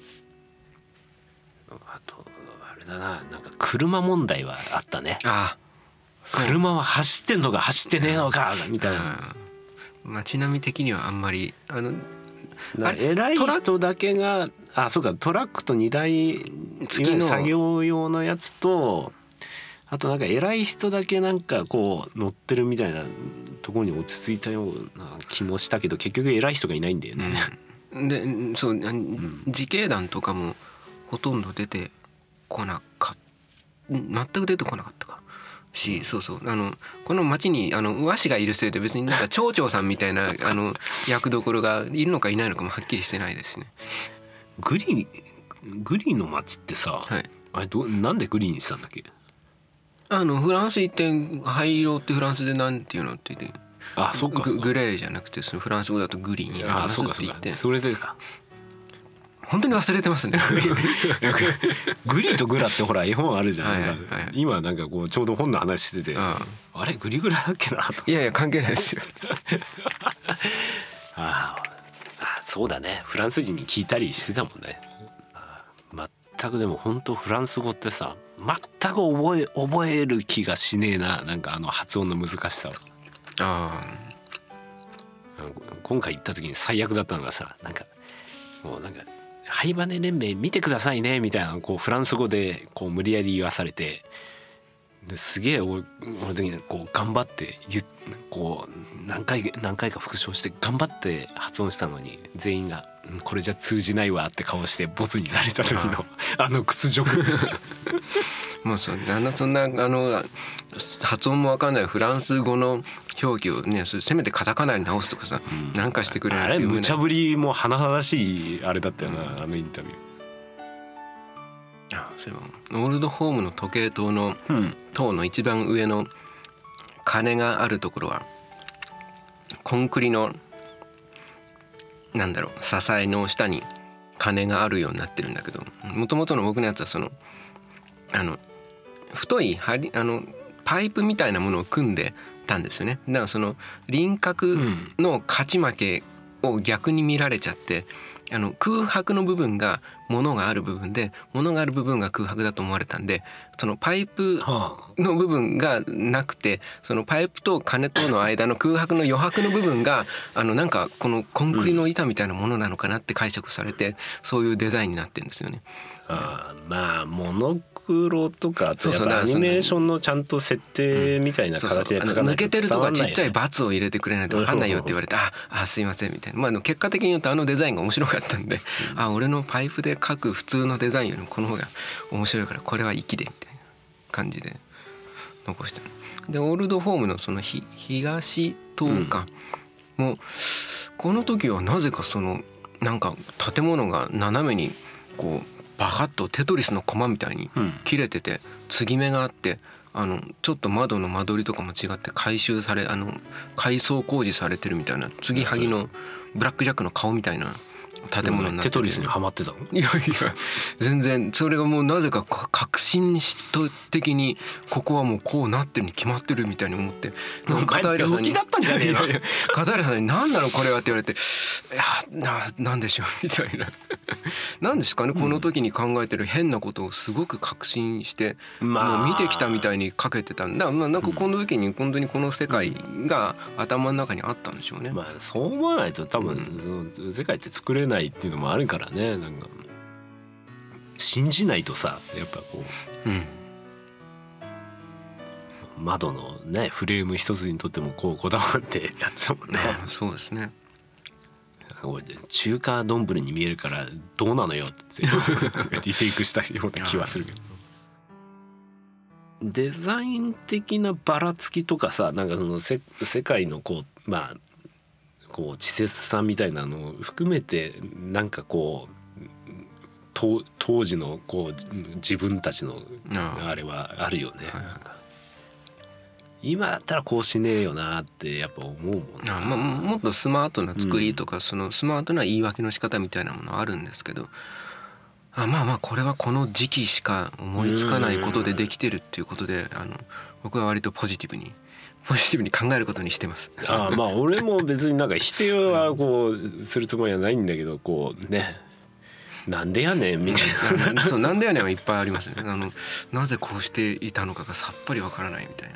あとあれだな、なんか車問題はあったね。車は走ってんのか走ってねえのかみたいな。 街並み的にはあんまり偉い人だけがそうかトラックと荷台付きの作業用のやつとあとなんか偉い人だけなんかこう乗ってるみたいなところに落ち着いたような気もしたけど結局偉い人がいないんだよね。 でそう自警団とかもほとんど出てこなかった全く出てこなかったかし、そうこの町に和紙がいるせいで別になんか町長さんみたいな役どころがいるのかいないのかもはっきりしてないですしね。 グリの町ってさ、あれなんでグリにしたんだっけ？ フランス行って灰色ってフランスでなんていうのって言ってそうかグレーじゃなくてそのフランス語だとグリになりますって言ってそれでか本当に忘れてますねグリとグラってほら絵本あるじゃん、今なんかこうちょうど本の話しててあれグリグラだっけなと。 いや関係ないですよそうだね、フランス人に聞いたりしてたもんね。全くでも本当フランス語ってさ全く覚える気がしねえな、なんか発音の難しさは。今回行った時に最悪だったのがさ、なんかもうなんかハイバネ連盟見てくださいねみたいなこうフランス語でこう無理やり言わされて、ですげえ俺的にこう頑張ってこう何回か復唱して頑張って発音したのに全員がこれじゃ通じないわって顔してボツにされた時の屈辱もうそんな発音も分かんないフランス語の表記をねせめてカタカナに直すとかさ、なんかしてくれない。 あれ無茶ぶりも甚だしいあれだったよな、インタビュー。 そういえばオールドホームの時計塔の塔の一番上の鐘があるところはコンクリのなんだろう支えの下に鐘があるようになってるんだけど、もともとの僕のやつはその太いパイプみたいなものを組んでたんですよね。だからその輪郭の勝ち負けを逆に見られちゃって、空白の部分が物がある部分で物がある部分が空白だと思われたんで、そのパイプの部分がなくて、そのパイプと鐘との間の空白の余白の部分がなんかこのコンクリの板みたいなものなのかなって解釈されて、そういうデザインになってるんですよね。 まあモノクロとか、あとやっぱアニメーションのちゃんと設定みたいな形で描かないと伝わらないよね。 抜けてるとかちっちゃい×を入れてくれないと分かんないよって言われて、すいませんみたいな。結果的に言うとデザインが面白かったんで、俺のパイプで描く普通のデザインよりもこの方が面白いからこれは粋でみたいな感じで残した。でオールドフォームのその東棟かもうこの時はなぜかそのなんか建物が斜めにこうバカッとテトリスのコマみたいに切れてて、継ぎ目があって、ちょっと窓の間取りとかも違って改装工事されてるみたいな、継ぎはぎのブラックジャックの顔みたいな建物になってて、 テトリスにはまってたの？ いや全然それがもうなぜか確信的にここはもうこうなってるに決まってるみたいに思って、 片平さんに片平さんに何なのこれはって言われて、なんでしょうみたいななんですかね、この時に考えてる変なことをすごく確信して、もう見てきたみたいにかけてたんだ。なんかこの時に本当にこの世界が頭の中にあったんでしょうね。 そう思わないと多分世界って作れないっていうのもあるからね。なんか信じないとさ、やっぱこう、窓のねフレーム一つにとってもこだわってやってたもんね。 そうですね。 中華丼に見えるからどうなのよってリテイクしたような気はするけどデザイン的なばらつきとかさ、なんかその世界のこう稚拙さみたいなのを含めて、なんかこう当時のこう自分たちのあれはあるよね。なんか今だったらこうしねえよなってやっぱ思うもんな。 もっとスマートな作りとか、そのスマートな言い訳の仕方みたいなものあるんですけど、これはこの時期しか思いつかないことでできてるっていうことで、僕は割とポジティブに考えることにしてます。 俺も別になんか否定はこうするつもりはないんだけど、こうね、なんでやねんみたいなそうなんでやねんはいっぱいありますね。なぜこうしていたのかがさっぱりわからないみたいな。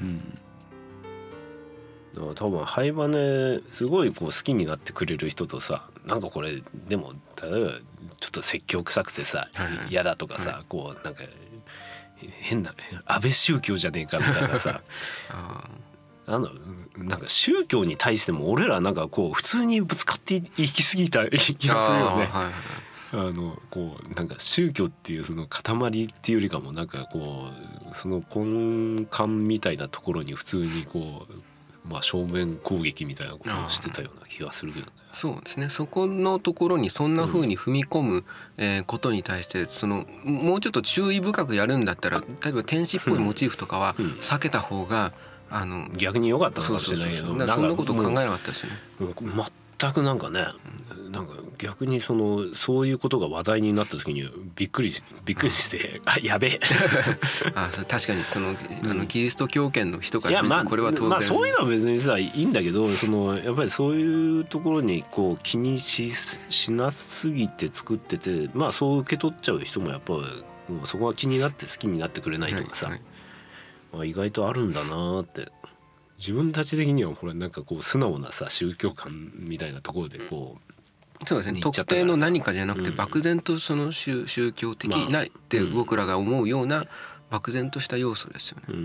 多分ハイバネすごいこう好きになってくれる人とさ、なんかこれでも例えばちょっと説教臭くてさ嫌だとかさ、こうなんか変な安倍宗教じゃねえかみたいなさなんか宗教に対しても俺らなんかこう普通にぶつかっていき過ぎた気がするよね。こうなんか宗教っていうその塊っていうよりかも、なんかこうその根幹みたいなところに普通にこう正面攻撃みたいなことをしてたような気がするけどね。 そうですね。そこのところにそんな風に踏み込むことに対して、もうちょっと注意深くやるんだったら、例えば天使っぽいモチーフとかは避けた方が逆に良かったのかもしれないけど、 そんなこと考えなかったですね。 全くなんかね、なんか逆にそういうことが話題になった時にびっくりしてやべえ確かにキリスト教圏の人から見てこれは当然そういうのは別にさいいんだけど、やっぱりそういうところにこう気にしなすぎて作ってて、そう受け取っちゃう人もやっぱそこが気になって好きになってくれないとかさ、意外とあるんだなって。自分たち的にはこれなんかこう素直なさ宗教観みたいなところでこうそうですね、特定の何かじゃなくて漠然とその宗教的なって僕らが思うような漠然とした要素ですよね。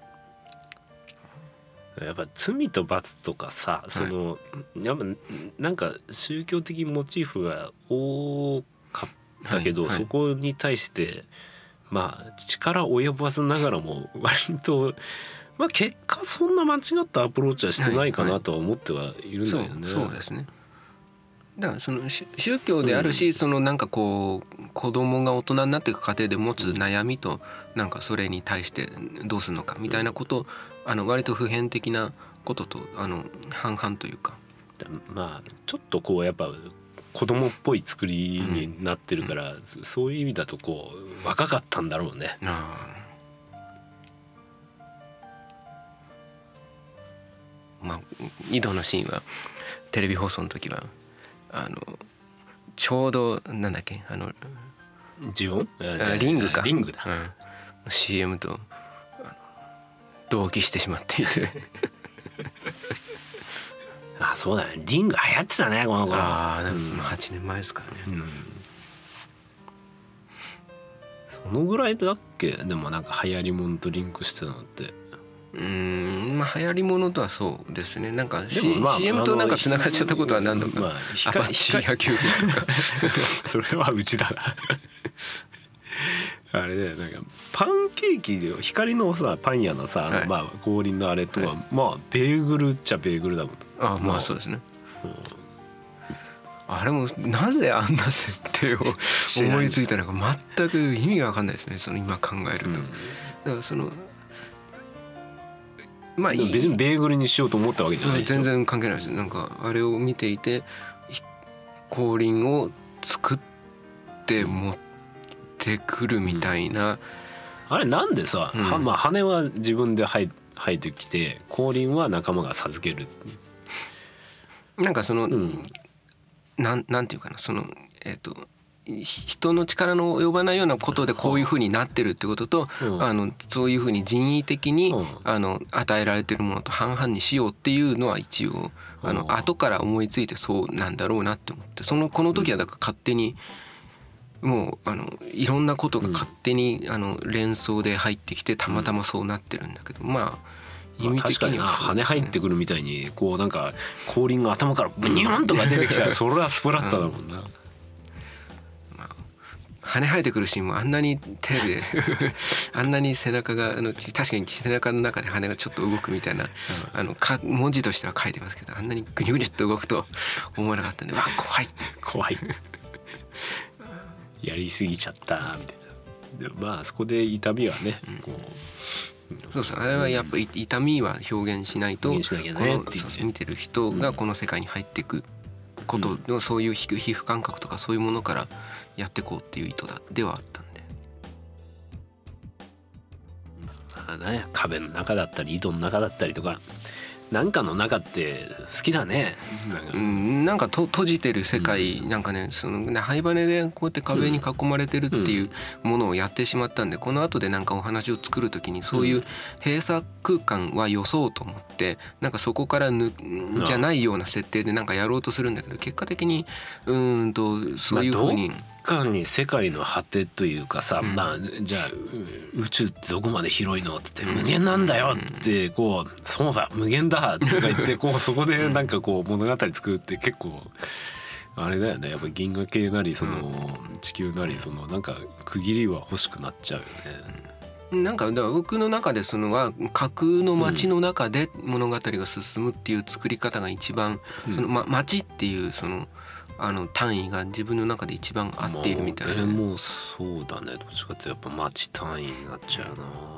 やっぱ罪と罰とかさ、やっぱなんか宗教的モチーフが多かったけど、そこに対して力及ばずながらも割と結果そんな間違ったアプローチはしてないかなとは思ってはいるんだよね。 そうですね。 だからその宗教であるし、そのなんかこう子供が大人になっていく過程で持つ悩みと、なんかそれに対してどうするのかみたいなこと、割と普遍的なことと半々というか、 まあちょっとこうやっぱ子供っぽい作りになってるから、そういう意味だとこう若かったんだろうね。 まあ井戸のシーンはテレビ放送の時はちょうどなんだっけ自分リングか、 リングだ、 CM と同期してしまっていてあ、そうだね、リング流行ってたねこの頃。 8年前ですからね、 そのぐらいだっけ。でもなんか流行りものとリンクしてたのって、 まあ流行りものとはそうですね。なんか、 まあ、 CM となんかつながっちゃったことは何度か、 まあ、 アパッチ野球部とかそれはうちだなあれね、なんかパンケーキで光のさパン屋のさ、まあ後輪のあれとは、まあベーグルっちゃベーグルだもん。 まあそうですね、あれもなぜあんな設定を思いついたのか全く意味が分かんないですね、その今考えると。だからそのまあ別にベーグルにしようと思ったわけじゃない。 全然関係ないです。なんかあれを見ていて後輪を作って持ってくるみたいな、 あれなんでさ、まあ羽は自分で生えてきて後輪は仲間が授ける。 なんかその、なんていうかな、その人の力の及ばないようなことでこういうふうになってるってことと、そういうふうに人為的に、与えられてるものと半々にしようっていうのは一応後から思いついてそうなんだろうなって思って、この時はだから勝手にもういろんなことが勝手に連想で入ってきてたまたまそうなってるんだけど、まあ意味的には羽入ってくるみたいにこうなんか後輪が頭からブニョンとか出てきたらそれはスプラッターだもんな。 羽生えてくるシーンもあんなに手であんなに背中が確かに背中の中で羽がちょっと動くみたいな、文字としては書いてますけど、あんなにグニュグニュッと動くと思わなかったんで、わ怖いやりすぎちゃったみたいな。でまあそこで痛みはね、こうそうそう、あれはやっぱ痛みは表現しないと、見てる人がこの世界に入っていくことの、そういう皮膚感覚とかそういうものからやっていこうっていう意図ではあったんで、 壁の中だったり井戸の中だったりとかなんかの中って好きだね。 なんか閉じてる世界、なんかね、その灰羽でこうやって壁に囲まれてるっていうものをやってしまったんで、この後でなんかお話を作る時にそういう閉鎖空間はよそうと思って、なんかそこからじゃないような設定でなんかやろうとするんだけど、結果的にそういうふうに。 どっかに世界の果てというかさ、まあじゃあ宇宙ってどこまで広いのって無限なんだよってこう、そうだ無限だとか言ってこうそこでなんかこう物語作るって結構あれだよね。やっぱ銀河系なりその地球なりそのなんか区切りは欲しくなっちゃうよね。 なんかだから僕の中でそのは架空の街の中で物語が進むっていう作り方が一番、その街っていうその単位が自分の中で一番合っているみたいな、 もうそうだね。どっちかってやっぱ町単位になっちゃうな。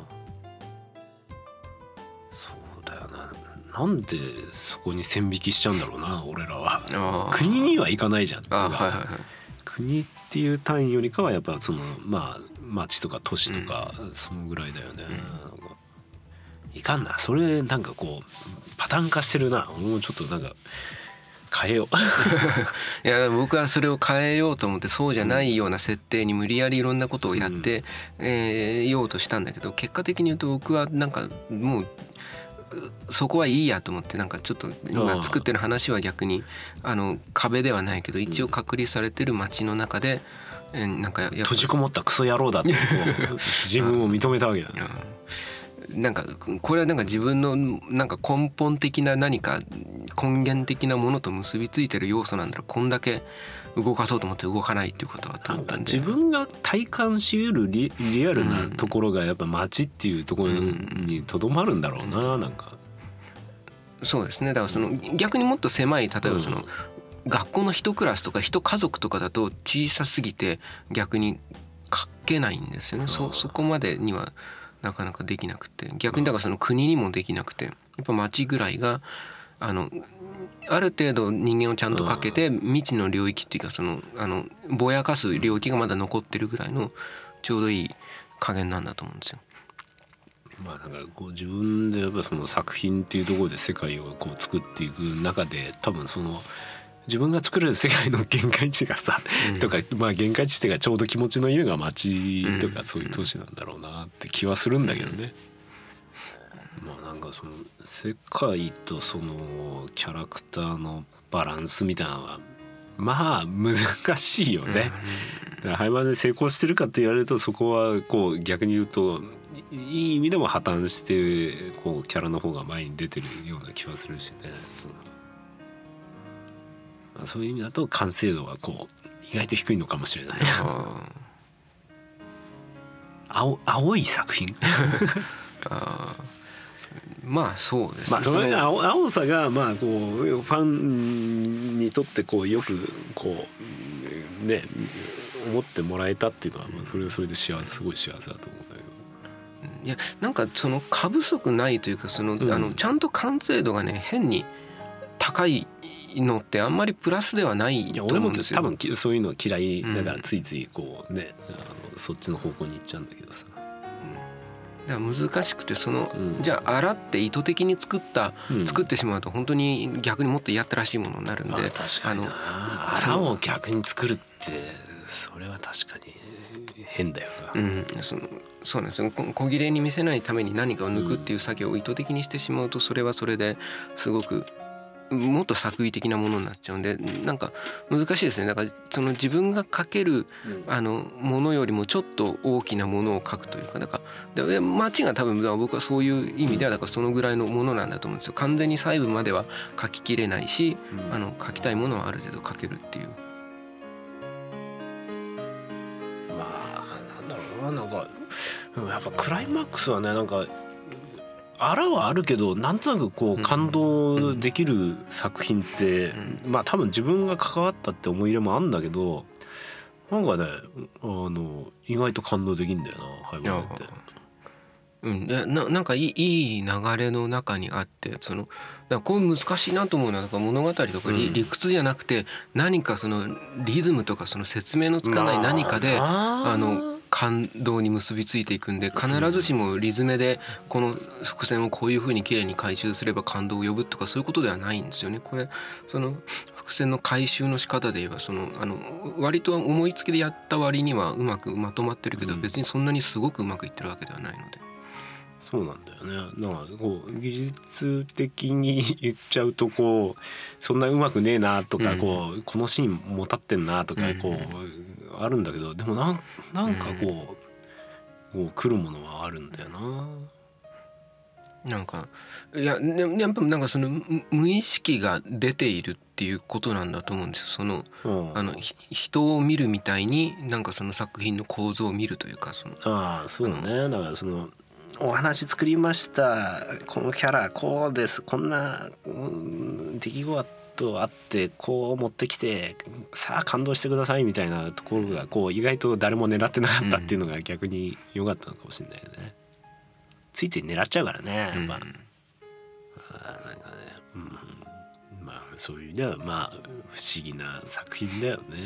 そうだよな。なんでそこに線引きしちゃうんだろうな俺らは。国には行かないじゃん。国っていう単位よりかはやっぱそのまあ町とか都市とかそのぐらいだよね。いかんな。それなんかこうパターン化してるな。俺もちょっとなんか変えよういや僕はそれを変えようと思って、そうじゃないような設定に無理やりいろんなことをやって、ようとしたんだけど、結果的に言うと僕はなんかもうそこはいいやと思って、なんかちょっと今作ってる話は逆に壁ではないけど一応隔離されてる街の中で、なんか閉じこもったクソ野郎だってこう自分を認めたわけだね。 なんかこれはなんか自分のなんか根本的な何か根源的なものと結びついてる要素なんだろう。こんだけ動かそうと思って動かないっていうことはと思ったんで、 自分が体感しうるリアルなところがやっぱ街っていうところにとどまるんだろうな。なんかそうですね。だからその逆にもっと狭い、例えばその学校の一クラスとか一家族とかだと小さすぎて逆に書けないんですよね。そこまでにはなかなかできなくて、逆にだからその国にもできなくて、やっぱ町ぐらいがある程度人間をちゃんとかけて未知の領域っていうかぼやかす領域がまだ残ってるぐらいのちょうどいい加減なんだと思うんですよ。 まあだからこう自分でやっぱその作品っていうところで世界をこう作っていく中で、多分その自分が作れる世界の限界値がさ、とかまあ限界値っていうかちょうど気持ちのいいのが街とかそういう都市なんだろうなって気はするんだけどね。まあなんかその世界とそのキャラクターのバランスみたいなのはまあ難しいよね。だから廃盤で成功してるかって言われると、そこはこう逆に言うといい意味でも破綻してこうキャラの方が前に出てるような気はするしね。そういう意味だと完成度はこう意外と低いのかもしれない。青い作品まあそうですね。 まあその青さがまあこうファンにとってこうよくこうね思ってもらえたっていうのは、それはそれですごい幸せだと思うんだけど。 いやなんかその過不足ないというか、ちゃんと完成度がね変に高いのってあんまりプラスではないと思うんですよ。 俺も多分そういうの嫌いだからついついこうね、そっちの方向に行っちゃうんだけどさ。 だから難しくてじゃあ洗って意図的に作ってしまうと本当に逆にもっとやったらしいものになるんで、 確かに洗を逆に作るってそれは確かに変だよな。 そうなんですよ。小切れに見せないために何かを抜くっていう作業を意図的にしてしまうと、それはそれですごくもっと作為的なものになっちゃうんで、なんか難しいですね。だからその自分が描けるものよりもちょっと大きなものを描くというか、だから街が多分僕はそういう意味ではだからそのぐらいのものなんだと思うんですよ。完全に細部までは描ききれないし、描きたいものはある程度描けるっていう。 まあなんだろうな、なんかやっぱクライマックスはね、なんかあらはあるけどなんとなくこう感動できる作品って、まあ多分自分が関わったって思い入れもあるんだけど、なんかね意外と感動できるんだよなハイボールって。 なんかいい流れの中にあって、だからこういう難しいなと思うのはなんか物語とか理屈じゃなくて、何かそのリズムとかその説明のつかない何かで感動に結びついていくんで、必ずしもリズムでこの伏線をこういう風に綺麗に回収すれば感動を呼ぶとかそういうことではないんですよね。これその伏線の回収の仕方で言えば割と思いつきでやった割にはうまくまとまってるけど、別にそんなにすごくうまくいってるわけではないので。 そうなんだよね。なんかこう技術的に言っちゃうとこうそんなうまくねえなとか、このシーンもたってんなとかこうあるんだけど、でもなんかこう来るものはあるんだよな。 なんかやっぱなんかその無意識が出ているっていうことなんだと思うんですよ。人を見るみたいになんかその作品の構造を見るというかそうだね。だからお話作りました、このキャラこうです、こんな出来事あってこう持ってきてさあ感動してくださいみたいなところがこう意外と誰も狙ってなかったっていうのが逆に良かったのかもしれないよね。ついつい狙っちゃうからねやっぱ、なんかね、まあそういう意味ではまあ不思議な作品だよね。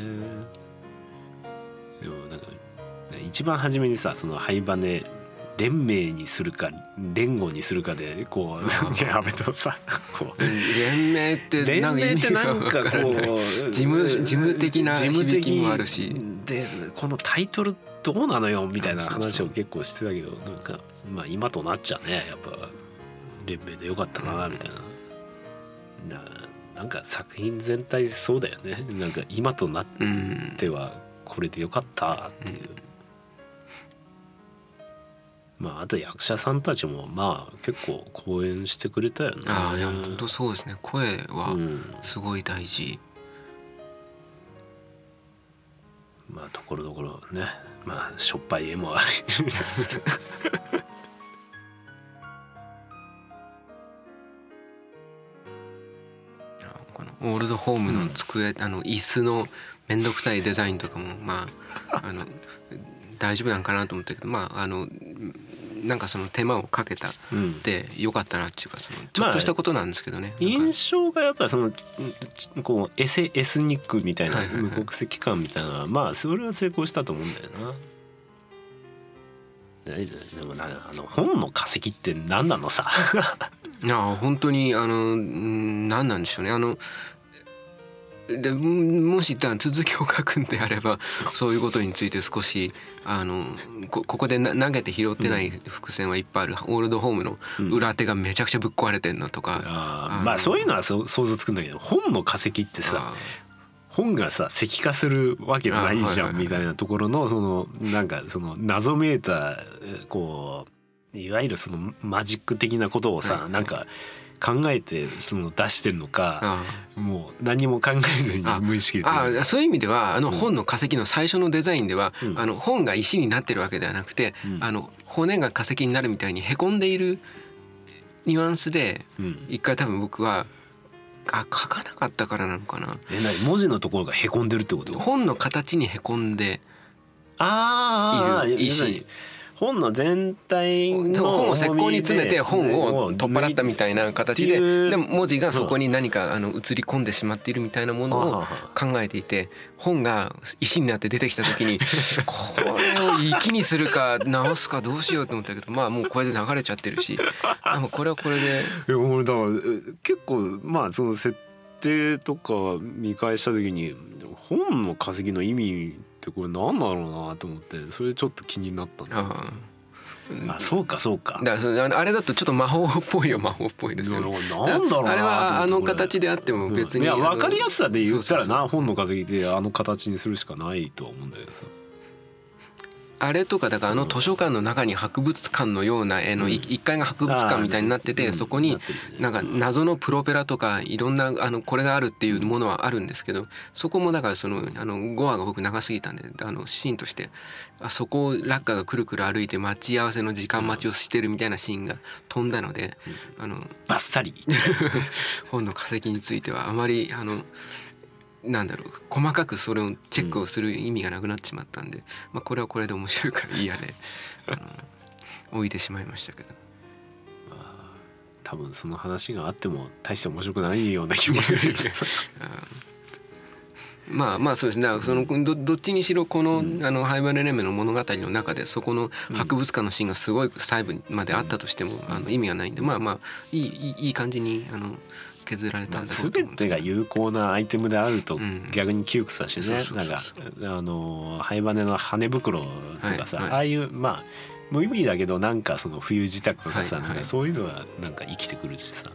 でもなんか一番初めにさ、その廃バネ連盟にするか連合にするかでこう安倍とさ連盟ってなんかこう事務的な響きもあるし、 でこのタイトルどうなのよみたいな話を結構してたけど、なんかまあ今となっちゃねやっぱ連盟でよかったなみたいな。なんか作品全体そうだよね。なんか今となってはこれでよかったっていう。まああと役者さんたちもまあ結構講演してくれたよね。 いや本当そうですね。声はすごい大事。 まあところどころね、まあしょっぱい絵もありますかな。オールドホームの机、椅子のめんどくさいデザインとかもまあ大丈夫なんかなと思ったけど、まあなんかその手間をかけたってよかったなっていうか、そのちょっとしたことなんですけどね、 印象がやっぱりそのこうエスニックみたいな無国籍感みたいな、まあそれは成功したと思うんだよな。でも本の化石って何なのさいや本当に何なんでしょうね。でもし続きを書くんであればそういうことについて少しここで投げて拾ってない伏線はいっぱいある。オールドホームの裏手がめちゃくちゃぶっ壊れてんのとか、 まあそういうのは想像つくんだけど、本の化石ってさ本がさ石化するわけないじゃんみたいなところのそのなんかその謎めいたこういわゆるそのマジック的なことをさなんか考えてその出してるのか、もう何も考えずに無意識で。 そういう意味では本の化石の最初のデザインでは、本が石になってるわけではなくて、骨が化石になるみたいにへこんでいるニュアンスで一回多分僕は書かなかったからなのかな。 文字のところがへこんでるってこと？ 本の形にへこんでいる石。 本の全体の本を石膏に詰めて本を取っ払ったみたいな形で、でも文字がそこに何か映り込んでしまっているみたいなものを考えていて、本が石になって出てきた時にこれを粋にするか直すかどうしようと思ったけど、まあもうこれで流れちゃってるし、これはこれで。 いや俺だから結構まあその設定とか見返した時に本の化石の意味ってこれ何だろうなと思って、それちょっと気になったんですよ。そうかそうか。 だからあれだとちょっと魔法っぽいよ、魔法っぽいですよね。 なんだろうな。 あれは形であっても別に、 いや分かりやすさで言ったらな、本の化石で形にするしかないとは思うんだけどさ。 あれとかだから図書館の中に博物館のような絵の1階が博物館みたいになってて、そこになんか謎のプロペラとかいろんなこれがあるっていうものはあるんですけど、そこもだからその5話が僕長すぎたんでシーンとしてそこをラッカがくるくる歩いて待ち合わせの時間待ちをしてるみたいなシーンが飛んだので、 バッサリ本の化石についてはあまりなんだろう、細かくそれをチェックをする意味がなくなってしまったんで、これはこれで面白いからいいやで置いてしまいましたけど、 多分その話があっても大して面白くないような気もするまあそうですね。そのどっちにしろこのハイバネレメの物語の中でそこの博物館のシーンがすごい細部まであったとしても意味がないんで、まあいい感じに削られたんだろうと思うんですけど、全てが有効なアイテムであると逆に窮屈だしね。なんかハイバネの羽袋とかさ、ああいうまあ無意味だけどなんかその冬支度とかさ、なんかそういうのはなんか生きてくるしさ、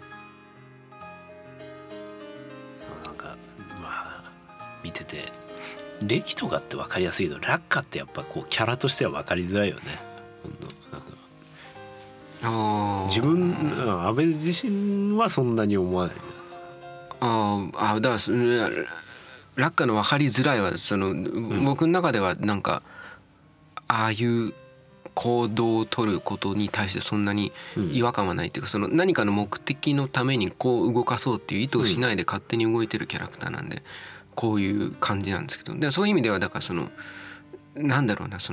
なんかまあ見ててレキとかって分かりやすいけど、ラッカってやっぱこうキャラとしては分かりづらいよね。自分安倍自身はそんなに思わない。 だからラッカの分かりづらいは僕の中ではなんかああいう行動を取ることに対してそんなに違和感はないっていうか、何かの目的のためにこう動かそうっていう意図をしないで勝手に動いてるキャラクターなんで、こういう感じなんですけど、でそういう意味ではだからなんだろうな、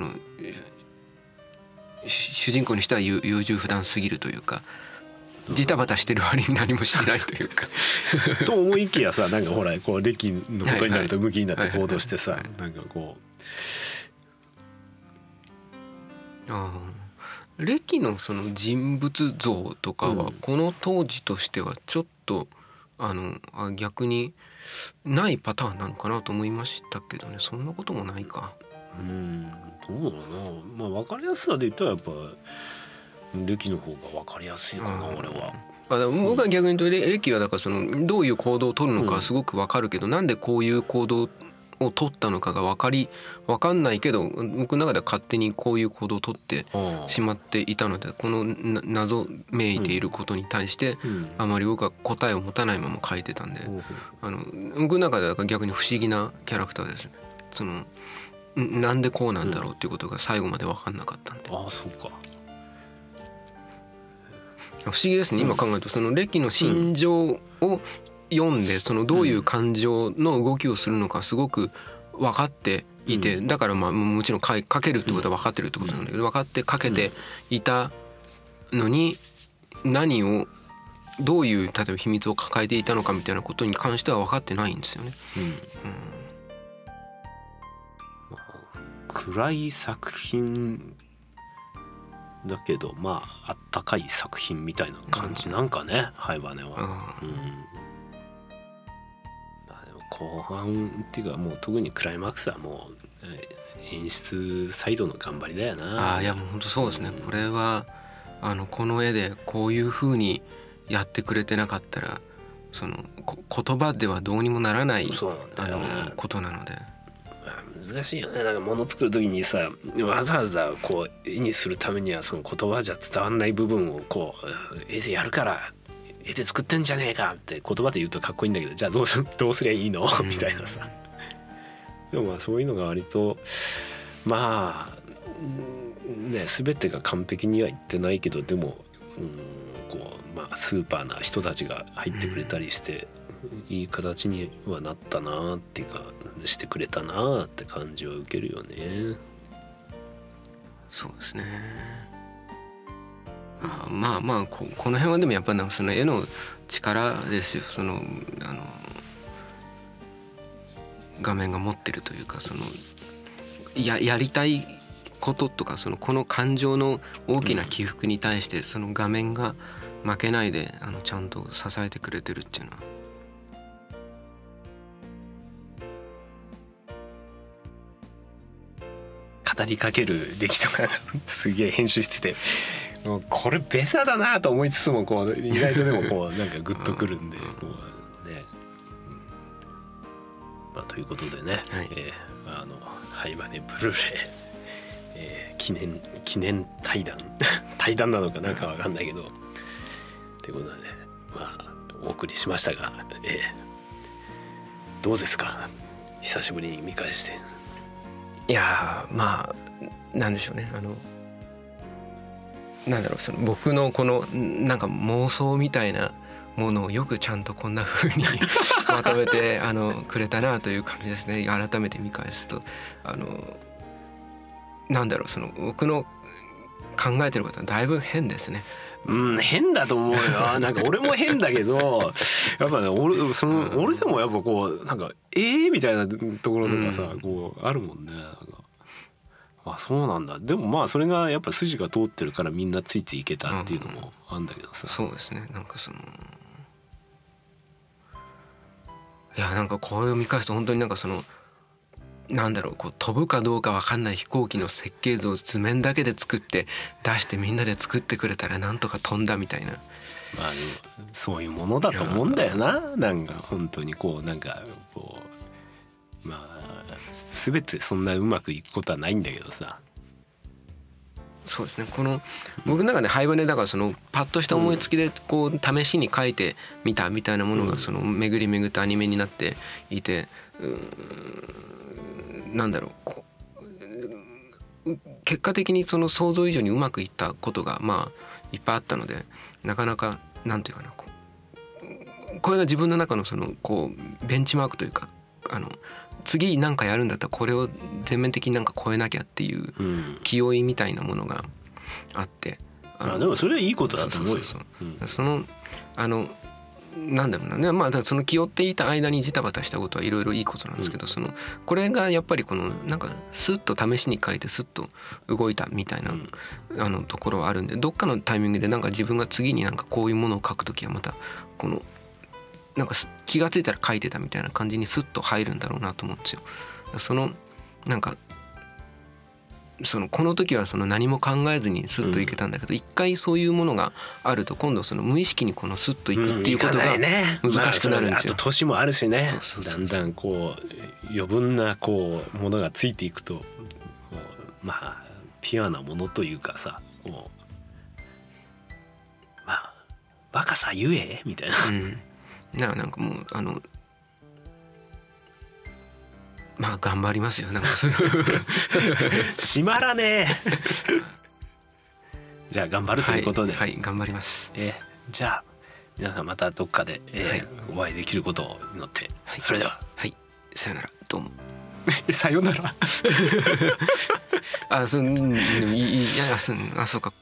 主人公にしては優柔不断すぎるというか、ジタバタしてる割に何もしてないというかと思いきやさ、なんかほらこうレキのことになると向きになって行動してさ、なんかこうレキのその人物像とかはこの当時としてはちょっと逆にないパターンなのかなと思いましたけどね。そんなこともないか。 どうだろうな。まあ分かりやすさで言ったらやっぱレキの方が分かりやすいかな、俺は。 僕は逆に言うとレキはだからどういう行動を取るのかすごく分かるけど、なんでこういう行動を取ったのかが分かんないけど、僕の中では勝手にこういう行動を取ってしまっていたので、この謎めいていることに対してあまり僕は答えを持たないまま書いてたんで、僕の中では逆に不思議なキャラクターですね。なんでこうなんだろうっていうことが最後まで分かんなかったんで。 そうか。 不思議ですね。今考えるとレキの心情を読んでそのどういう感情の動きをするのかすごく分かっていて、だからまあもちろん書けるってことは分かってるってことなんだけど、分かって書けていたのに何をどういう例えば秘密を抱えていたのかみたいなことに関しては分かってないんですよね。 暗い作品だけどまああったかい作品みたいな感じなんかね、ハイバネは。まあでも後半っていうかもう特にクライマックスはもう演出サイドの頑張りだよな。 いやもう本当そうですね。これはこの絵でこういう風にやってくれてなかったらその言葉ではどうにもならないことなので。 難しいよね。なんか物作る時にさわざわざこう絵にするためにはその言葉じゃ伝わんない部分をこう絵でやるから絵で作ってんじゃねえかって言葉で言うとかっこいいんだけど、じゃあどうすりゃいいのみたいなさ。でもまあそういうのが割とまあね全てが完璧にはいってないけど、でもこうまあスーパーな人たちが入ってくれたりして。いい形にはなったなっていうかしてくれたなって感じは受けるよね。 そうですね。まあこの辺はでもやっぱりその絵の力ですよ。その画面が持ってるというかそのやりたいこととかそのこの感情の大きな起伏に対してその画面が負けないでちゃんと支えてくれてるっていうのは。 語りかける出来とかすげえ編集しててもうこれベタだなと思いつつもこう意外とでもこうなんかグッとくるんでこうね、まあということでね、ハイバネブルーレイ、記念対談なのかなんかわかんないけどということでね、まあお送りしましたが、どうですか久しぶりに見返して。 いやまあなんでしょうね。なんだろうその僕のこのなんか妄想みたいなものをよくちゃんとこんな風にまとめてくれたなという感じですね。改めて見返すとなんだろうその僕の考えてることはだいぶ変ですね。 変だと思うよ。なんか俺も変だけどやっぱね俺でもやっぱこうなんかみたいなところとかさ、こうあるもんね。あそうなんだ。でもまあそれがやっぱ筋が通ってるからみんなついていけたっていうのもあるんだけどさ、 そうですね。なんかいやなんかこれを見返すと本当になんかなんだろうこう飛ぶかどうか分かんない飛行機の設計図を図面だけで作って出してみんなで作ってくれたらなんとか飛んだみたいな。 まあでもそういうものだと思うんだよな。なんか本当にこうなんかこうまあ全てそんなうまくいくことはないんだけどさ。 そうですね。この僕の中でハイバネだからパッとした思いつきでこう試しに書いてみたみたいなものが巡り巡ってアニメになっていて、なんだろう結果的に想像以上にうまくいったことがまあいっぱいあったので、なかなかなんていうかなこれが自分の中のこうベンチマークというか次なんかやるんだったらこれを全面的になんか超えなきゃっていう気負いみたいなものがあって、 でもそれはいいことだと思うよ。 なんだろうなね、まあその気負っていた間にジタバタしたことはいろいろいいことなんですけど、これがやっぱりなんかスッと試しに書いてスッと動いたみたいなところはあるんで、どっかのタイミングでなんか自分が次になんかこういうものを書くときはまたなんか気がついたら書いてたみたいな感じにスッと入るんだろうなと思うんですよ。なんかこの時は何も考えずにスッといけたんだけど、一回そういうものがあると今度無意識にスッといくっていうことが難しくなるんですよ。 あと年もあるしね。だんだんこう余分なこうものがついていくとまあピュアなものというかさ、もうまあバカさ言えみたいな。 なんかもうまあ頑張りますよ。なんか閉まらねえじゃあ頑張るということで、 はい、頑張ります。 じゃあ皆さんまたどっかで、 はいお会いできることを祈って、 はいそれでははいさよならどうも。 さよならあそういやそうか